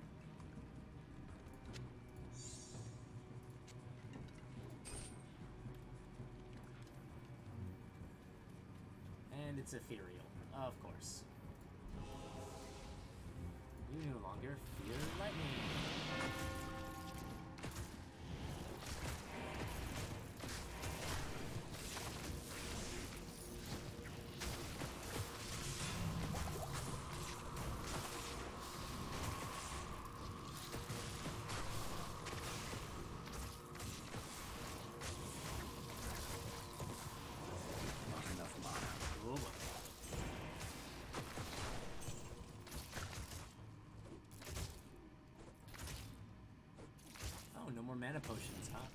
And it's ethereal, of course. You no longer fear lightning. Mana potions, huh?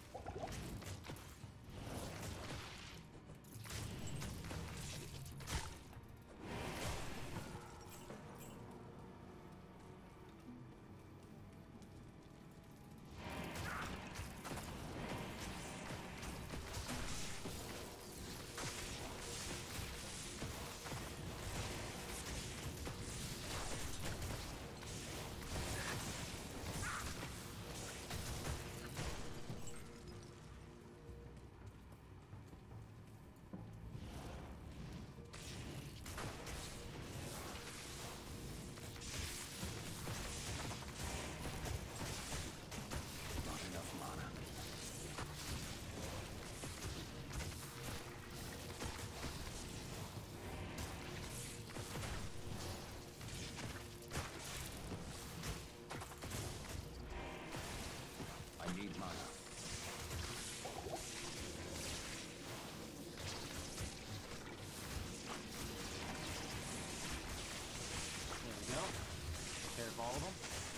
All of them.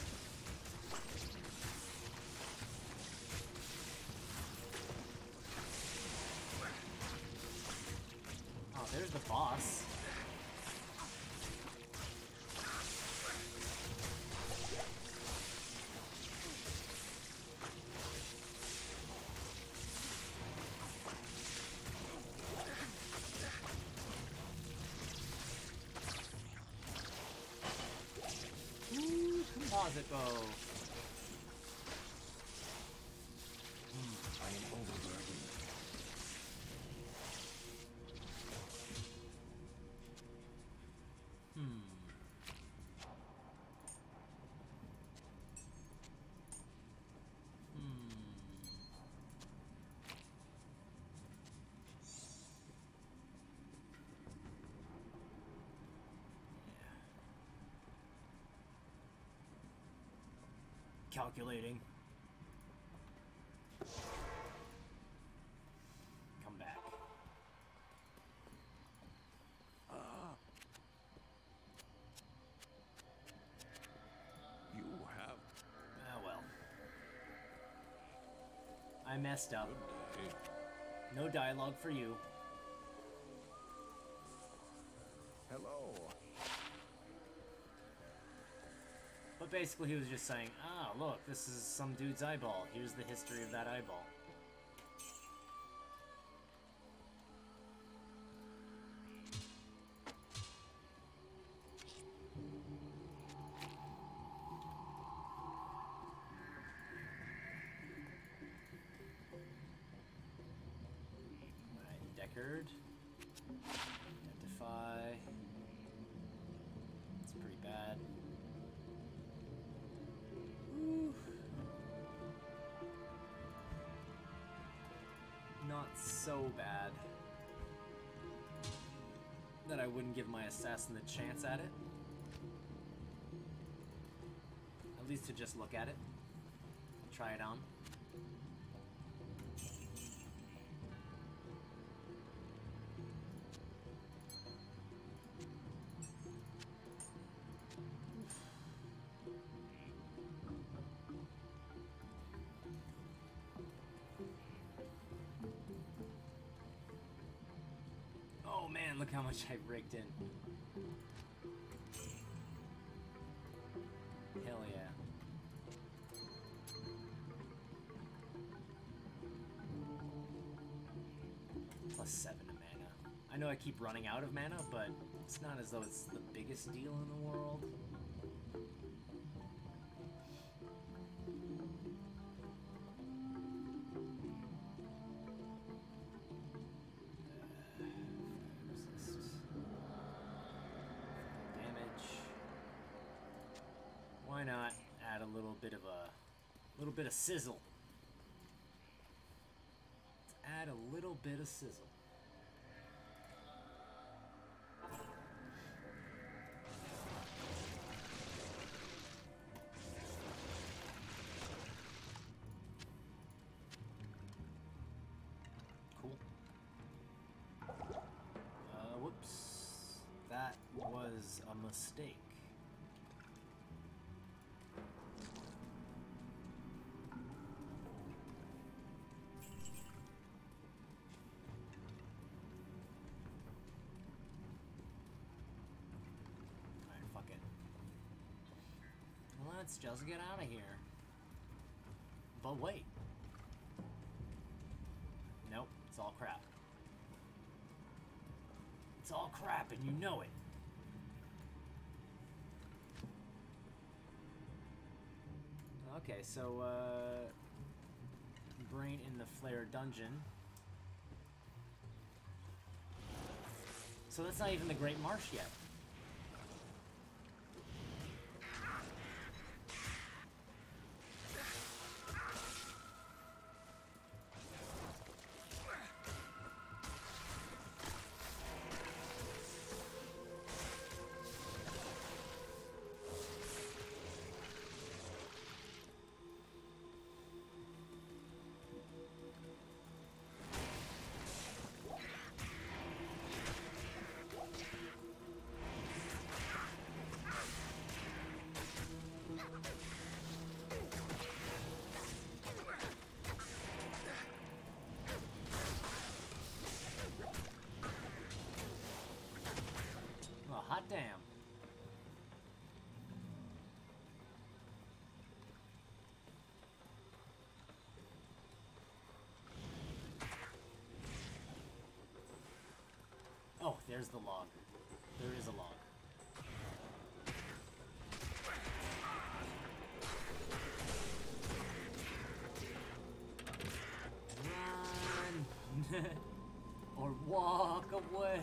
Oh, there's the boss. Composite bow. Hmm, I am overburdened. Hmm. Hmm. Calculating. Come back. messed up. Good day. No dialogue for you. Hello. But basically he was just saying, ah, look, this is some dude's eyeball. Here's the history of that eyeball. Alright, Deckard. Identify. It's pretty bad. Whew. Not so bad that I wouldn't give my assassin the chance at it. At least to just look at it. Try it on. Oh man, look how much I rigged in. Hell yeah. Plus seven to mana. I know I keep running out of mana, but it's not as though it's the biggest deal in the world. Why not add a little bit of a little bit of sizzle? Let's add a little bit of sizzle. Cool. Uh, whoops. That was a mistake. Let's just get out of here. But wait. Nope, it's all crap. It's all crap and you know it. Okay, so, uh... Brain in the Flare Dungeon. So that's not even the Great Marsh yet. Hot damn. Oh, there's the log. There is a log. Run! Or walk away!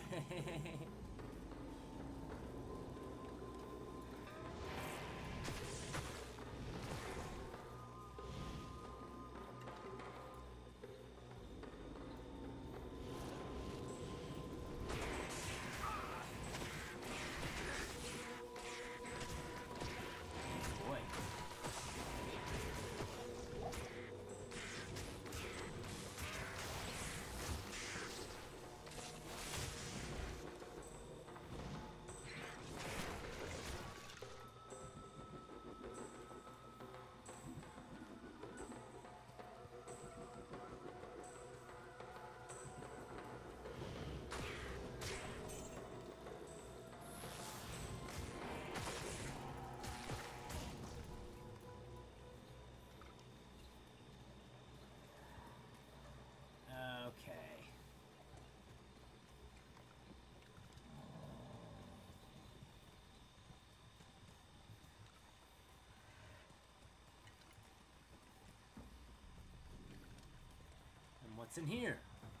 What's in here?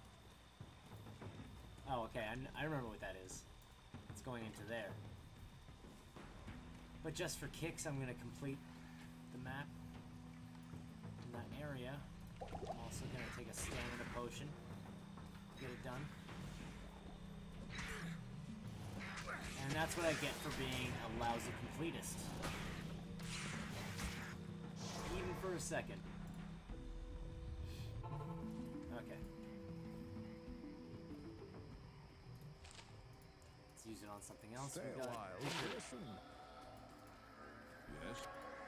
Oh, okay, I, I remember what that is. It's going into there. But just for kicks, I'm going to complete the map in that area. I'm also going to take a stamina potion. Get it done. And that's what I get for being a lousy completist. Even for a second. Okay. Let's use it on something else. Stay We a got while to listen. Yes?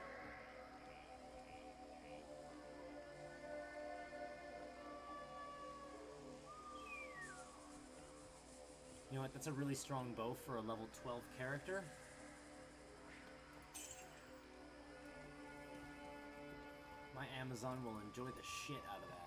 You know what? That's a really strong bow for a level twelve character. My Amazon will enjoy the shit out of that.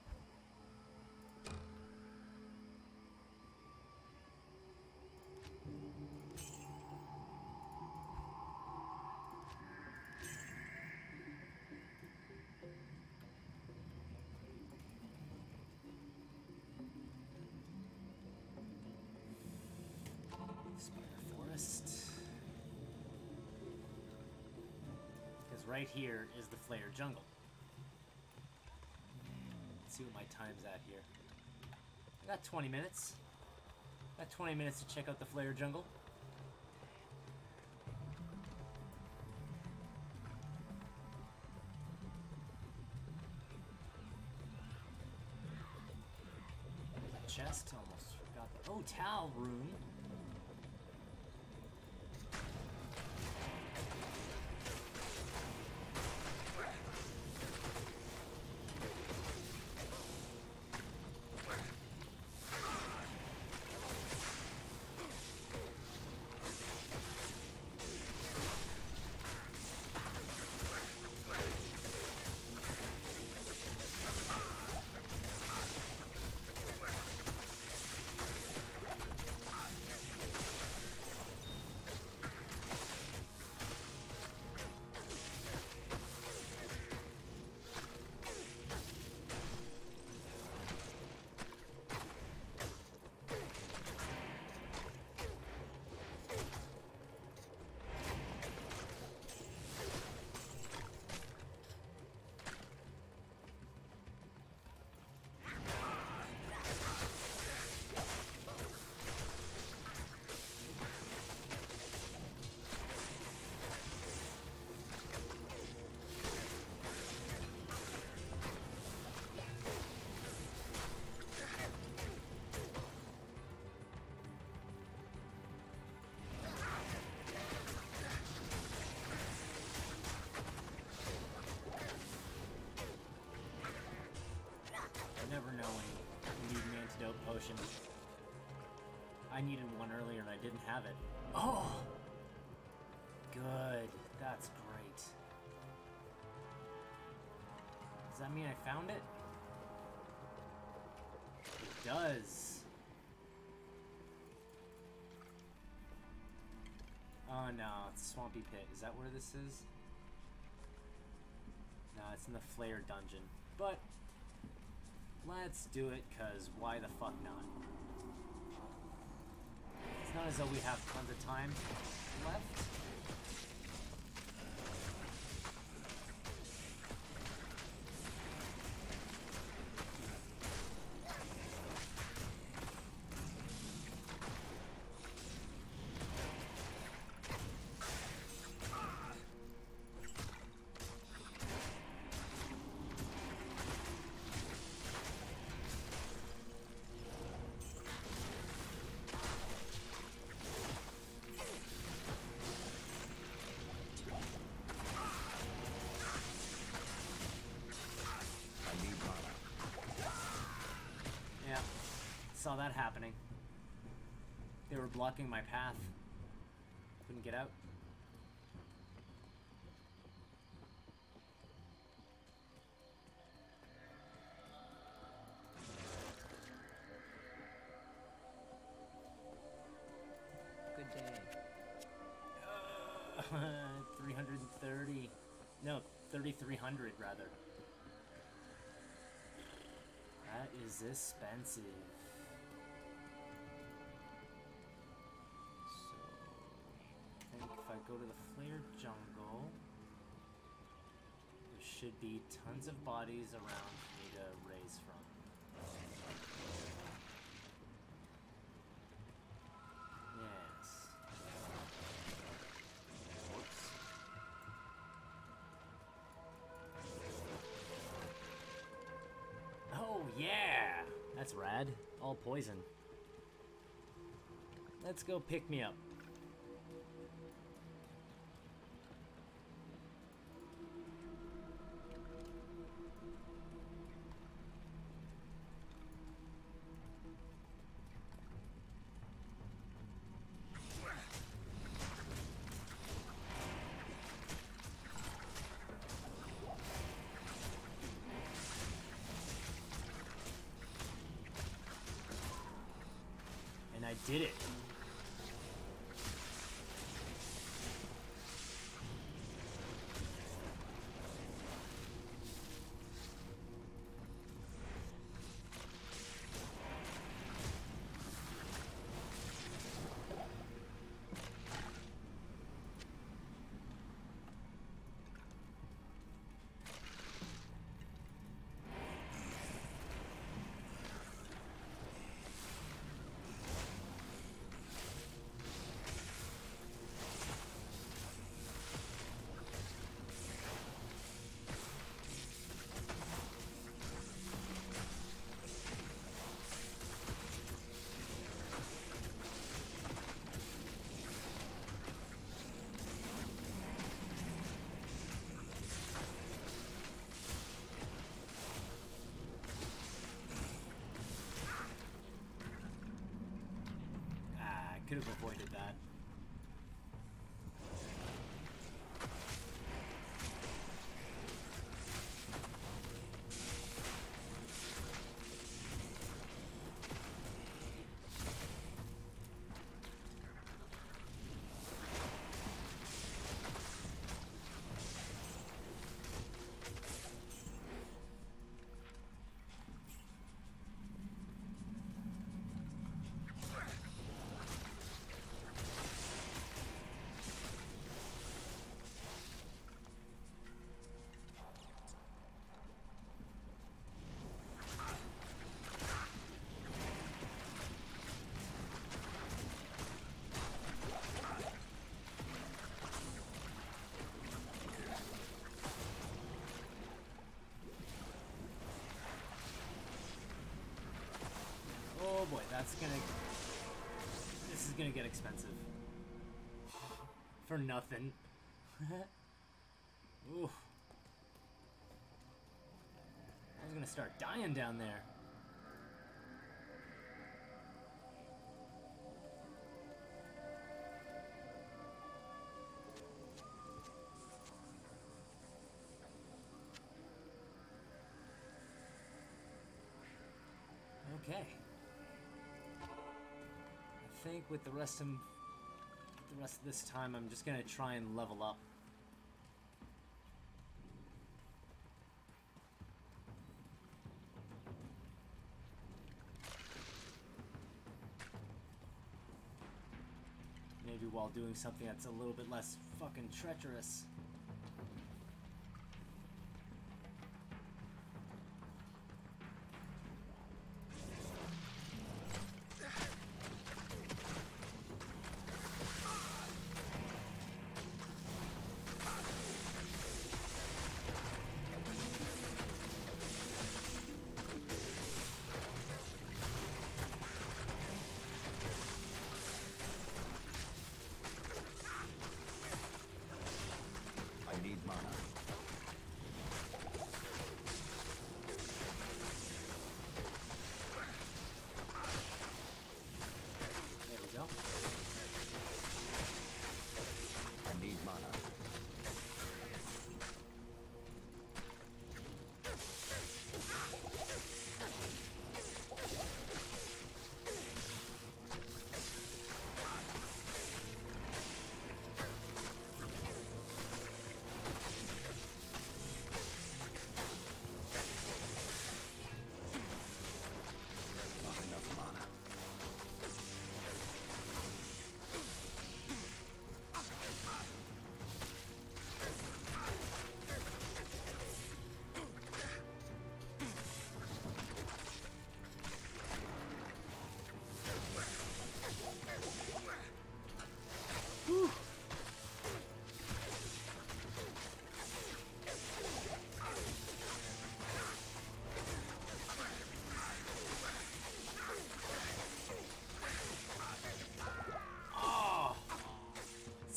Spider Forest. Because right here is the Flare Jungle. Let's see what my time's at here. I got twenty minutes. Got twenty minutes to check out the Flare Jungle. Chest, almost forgot the. Oh, Tal Rune. Never know when you need an antidote potion. I needed one earlier and I didn't have it. Oh! Good. That's great. Does that mean I found it? It does. Oh no, it's Swampy Pit. Is that where this is? No, it's in the Flare Dungeon. But let's do it, cause why the fuck not? It's not as though we have tons of time left. Saw that happening. They were blocking my path. Couldn't get out. Good day. Uh, three hundred thirty. No, thirty-three hundred rather. that is expensive. So, I think if I go to the Flared Jungle, there should be tons of bodies around for me to raise from. Yes. Whoops. Oh, yeah! That's rad. All poison. Let's go pick me up. And I did it. Could have avoided that. Oh boy, that's gonna... This is gonna get expensive. For nothing. Ooh. I was gonna start dying down there. Okay. I think with the rest of the rest of this time, I'm just gonna try and level up. Maybe while doing something that's a little bit less fucking treacherous.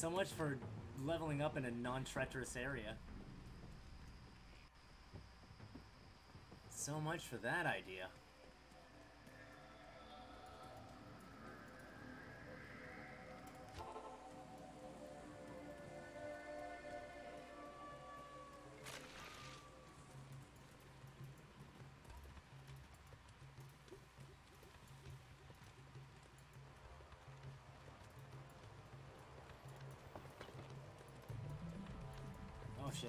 so much for leveling up in a non-treacherous area. So much for that idea. Oh shit.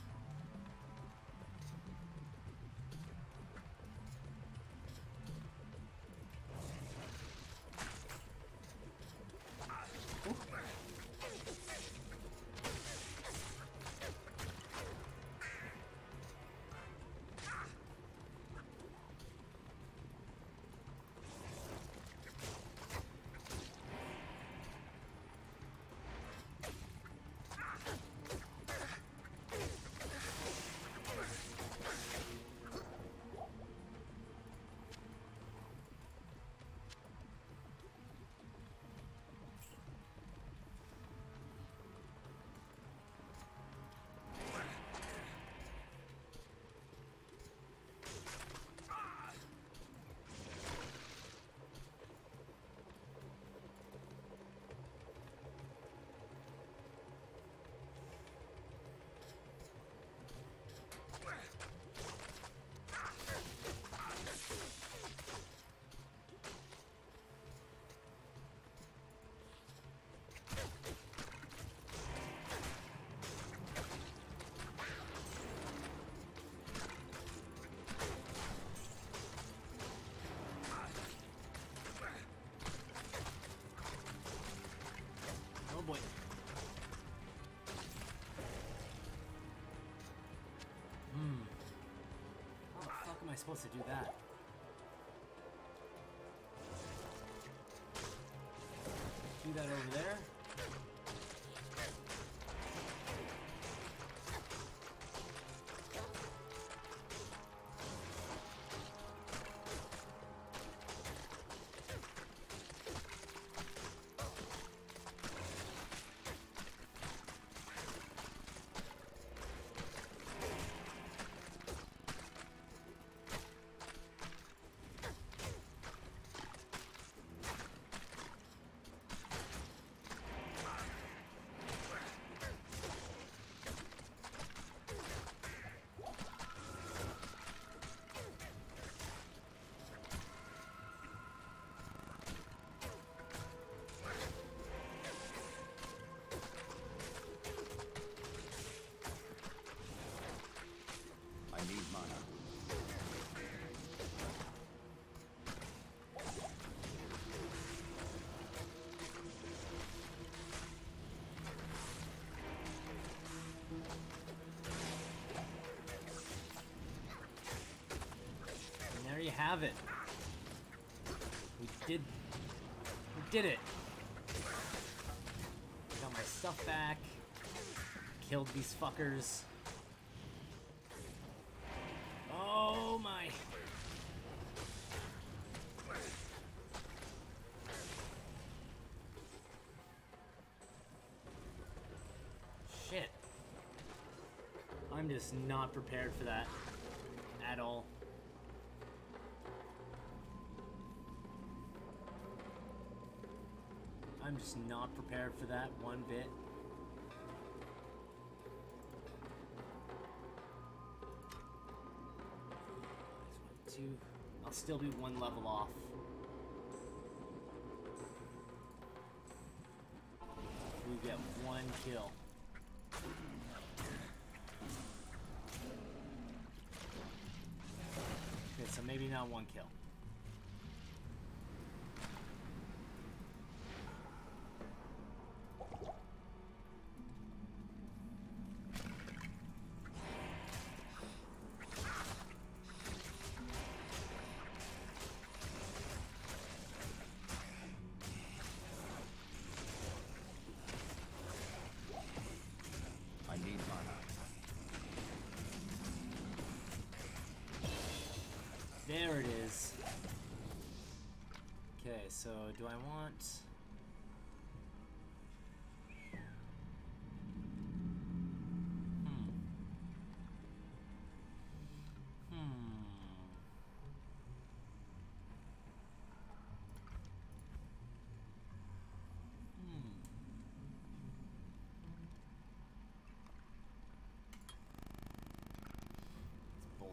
Oh boy. Hmm. How the fuck am I supposed to do that? Do that over there? I need mana. And there you have it. We did... We did it. Got my stuff back. Killed these fuckers. Oh my. Shit. I'm just not prepared for that at all. I'm just not prepared for that one bit. Two. I'll still be one level off. We get one kill. Okay, so maybe not one kill. There it is. Okay, so do I want...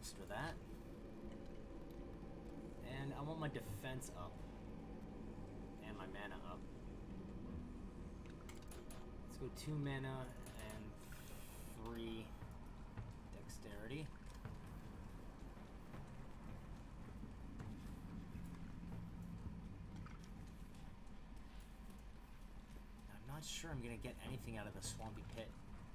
Holster that. And I want my defense up. And my mana up. Let's go two mana and three dexterity. I'm not sure I'm gonna get anything out of the Swampy Pit.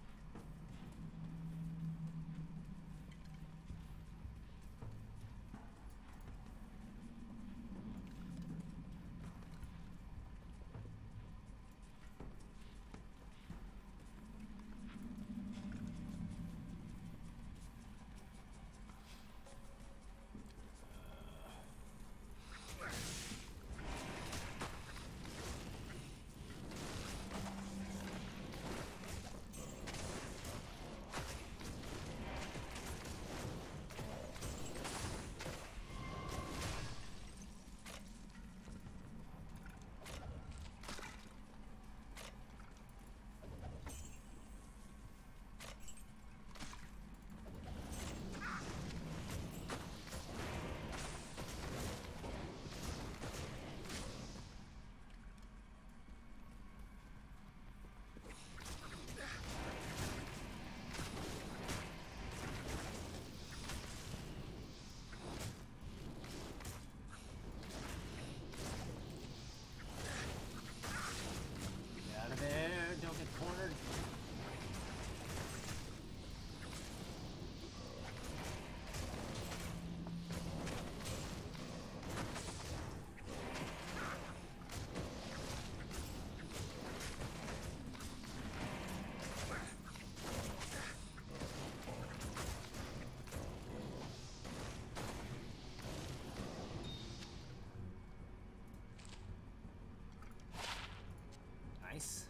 Nice.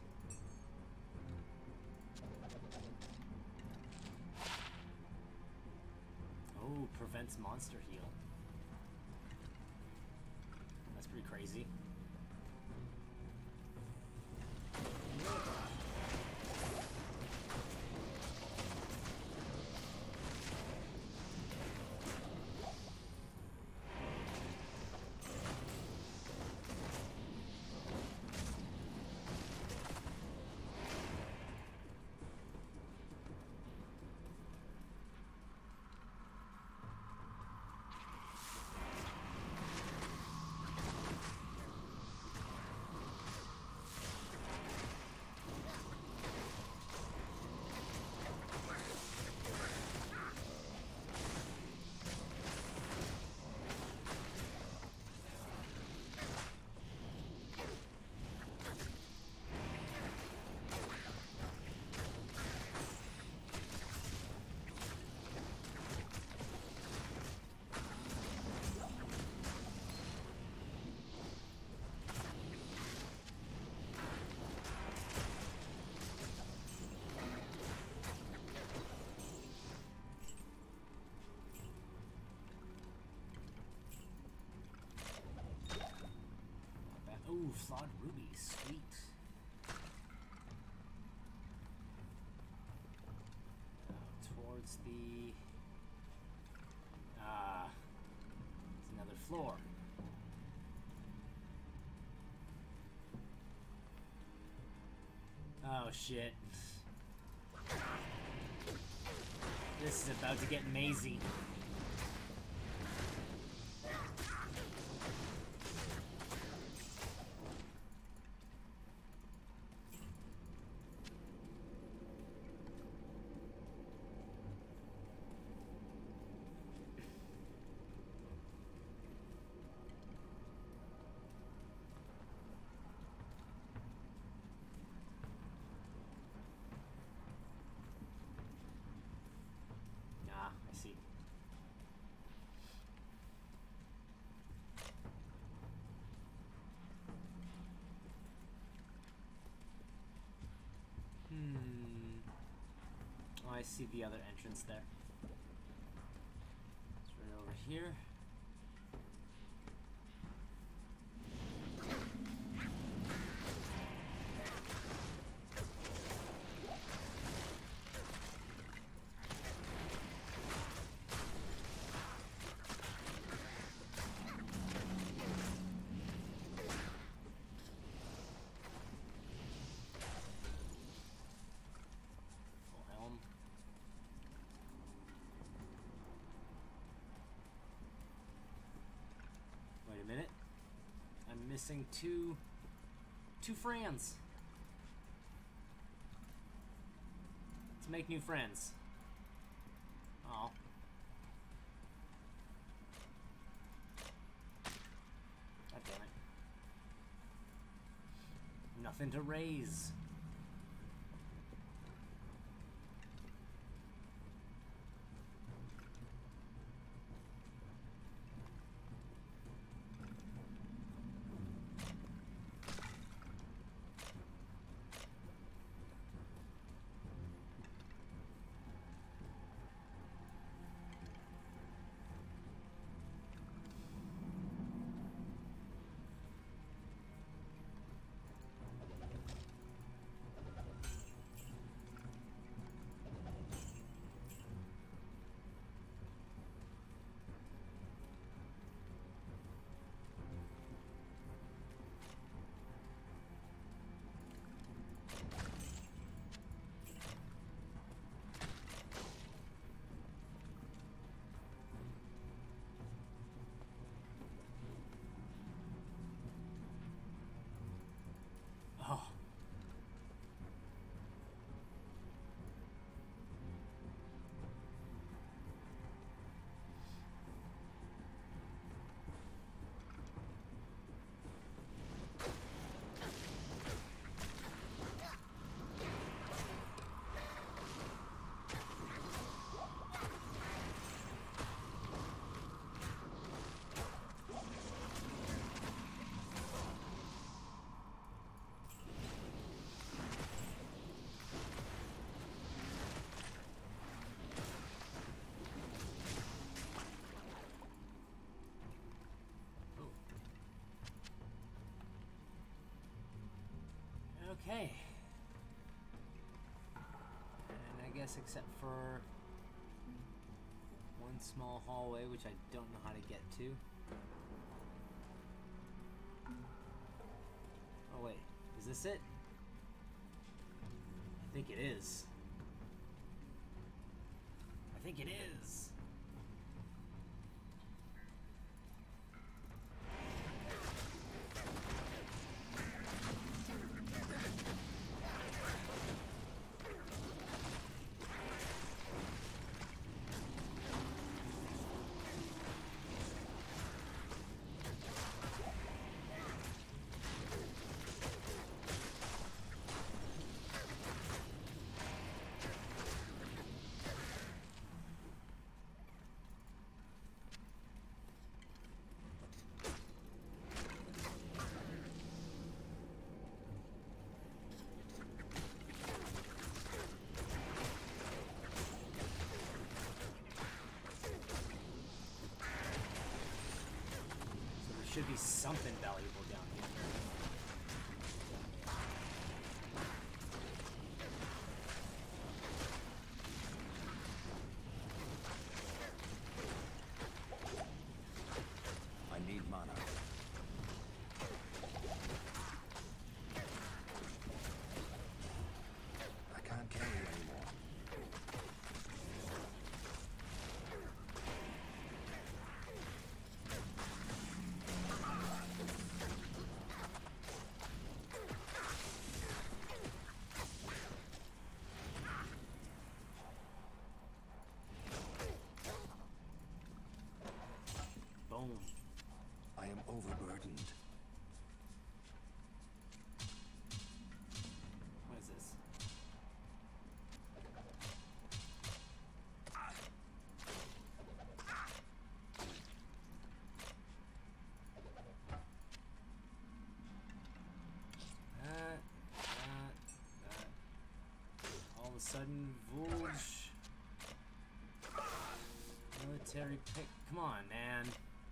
Oh, prevents monster heal. That's pretty crazy. Ooh, flawed ruby, sweet. Uh, towards the... Ah, uh, it's another floor. Oh shit. This is about to get mazy. I see the other entrance there. It's right over here. missing two, two friends. Let's make new friends. Oh. God damn it. Nothing to raise. Oh. Okay. And I guess except for one small hallway, which I don't know how to get to. Oh wait, is this it? I think it is. I think it is. Should be something valuable down here. I need mana. I can't carry anymore. Boom. I am overburdened. What is this? That, that, that. All of a sudden, Vulge. Military pick. Come on, man.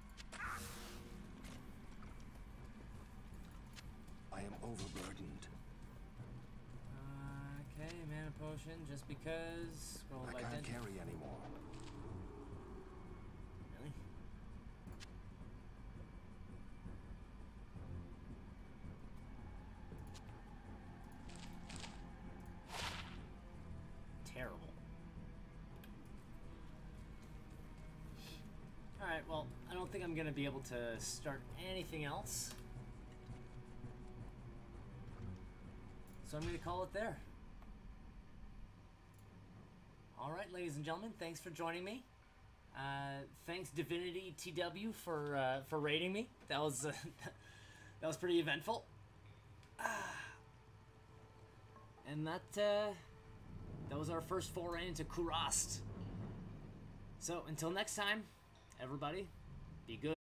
I am overburdened. Uh, okay, mana potion, just because. Roll I by can't den- carry anymore. Really? Terrible. Alright, well, I don't think I'm gonna be able to start anything else. So I'm going to call it there. Alright, ladies and gentlemen, thanks for joining me. Uh, thanks Divinity T W for uh, for raiding me. That was uh, that was pretty eventful. And that uh, that was our first foray into Kurast. So until next time, everybody, be good.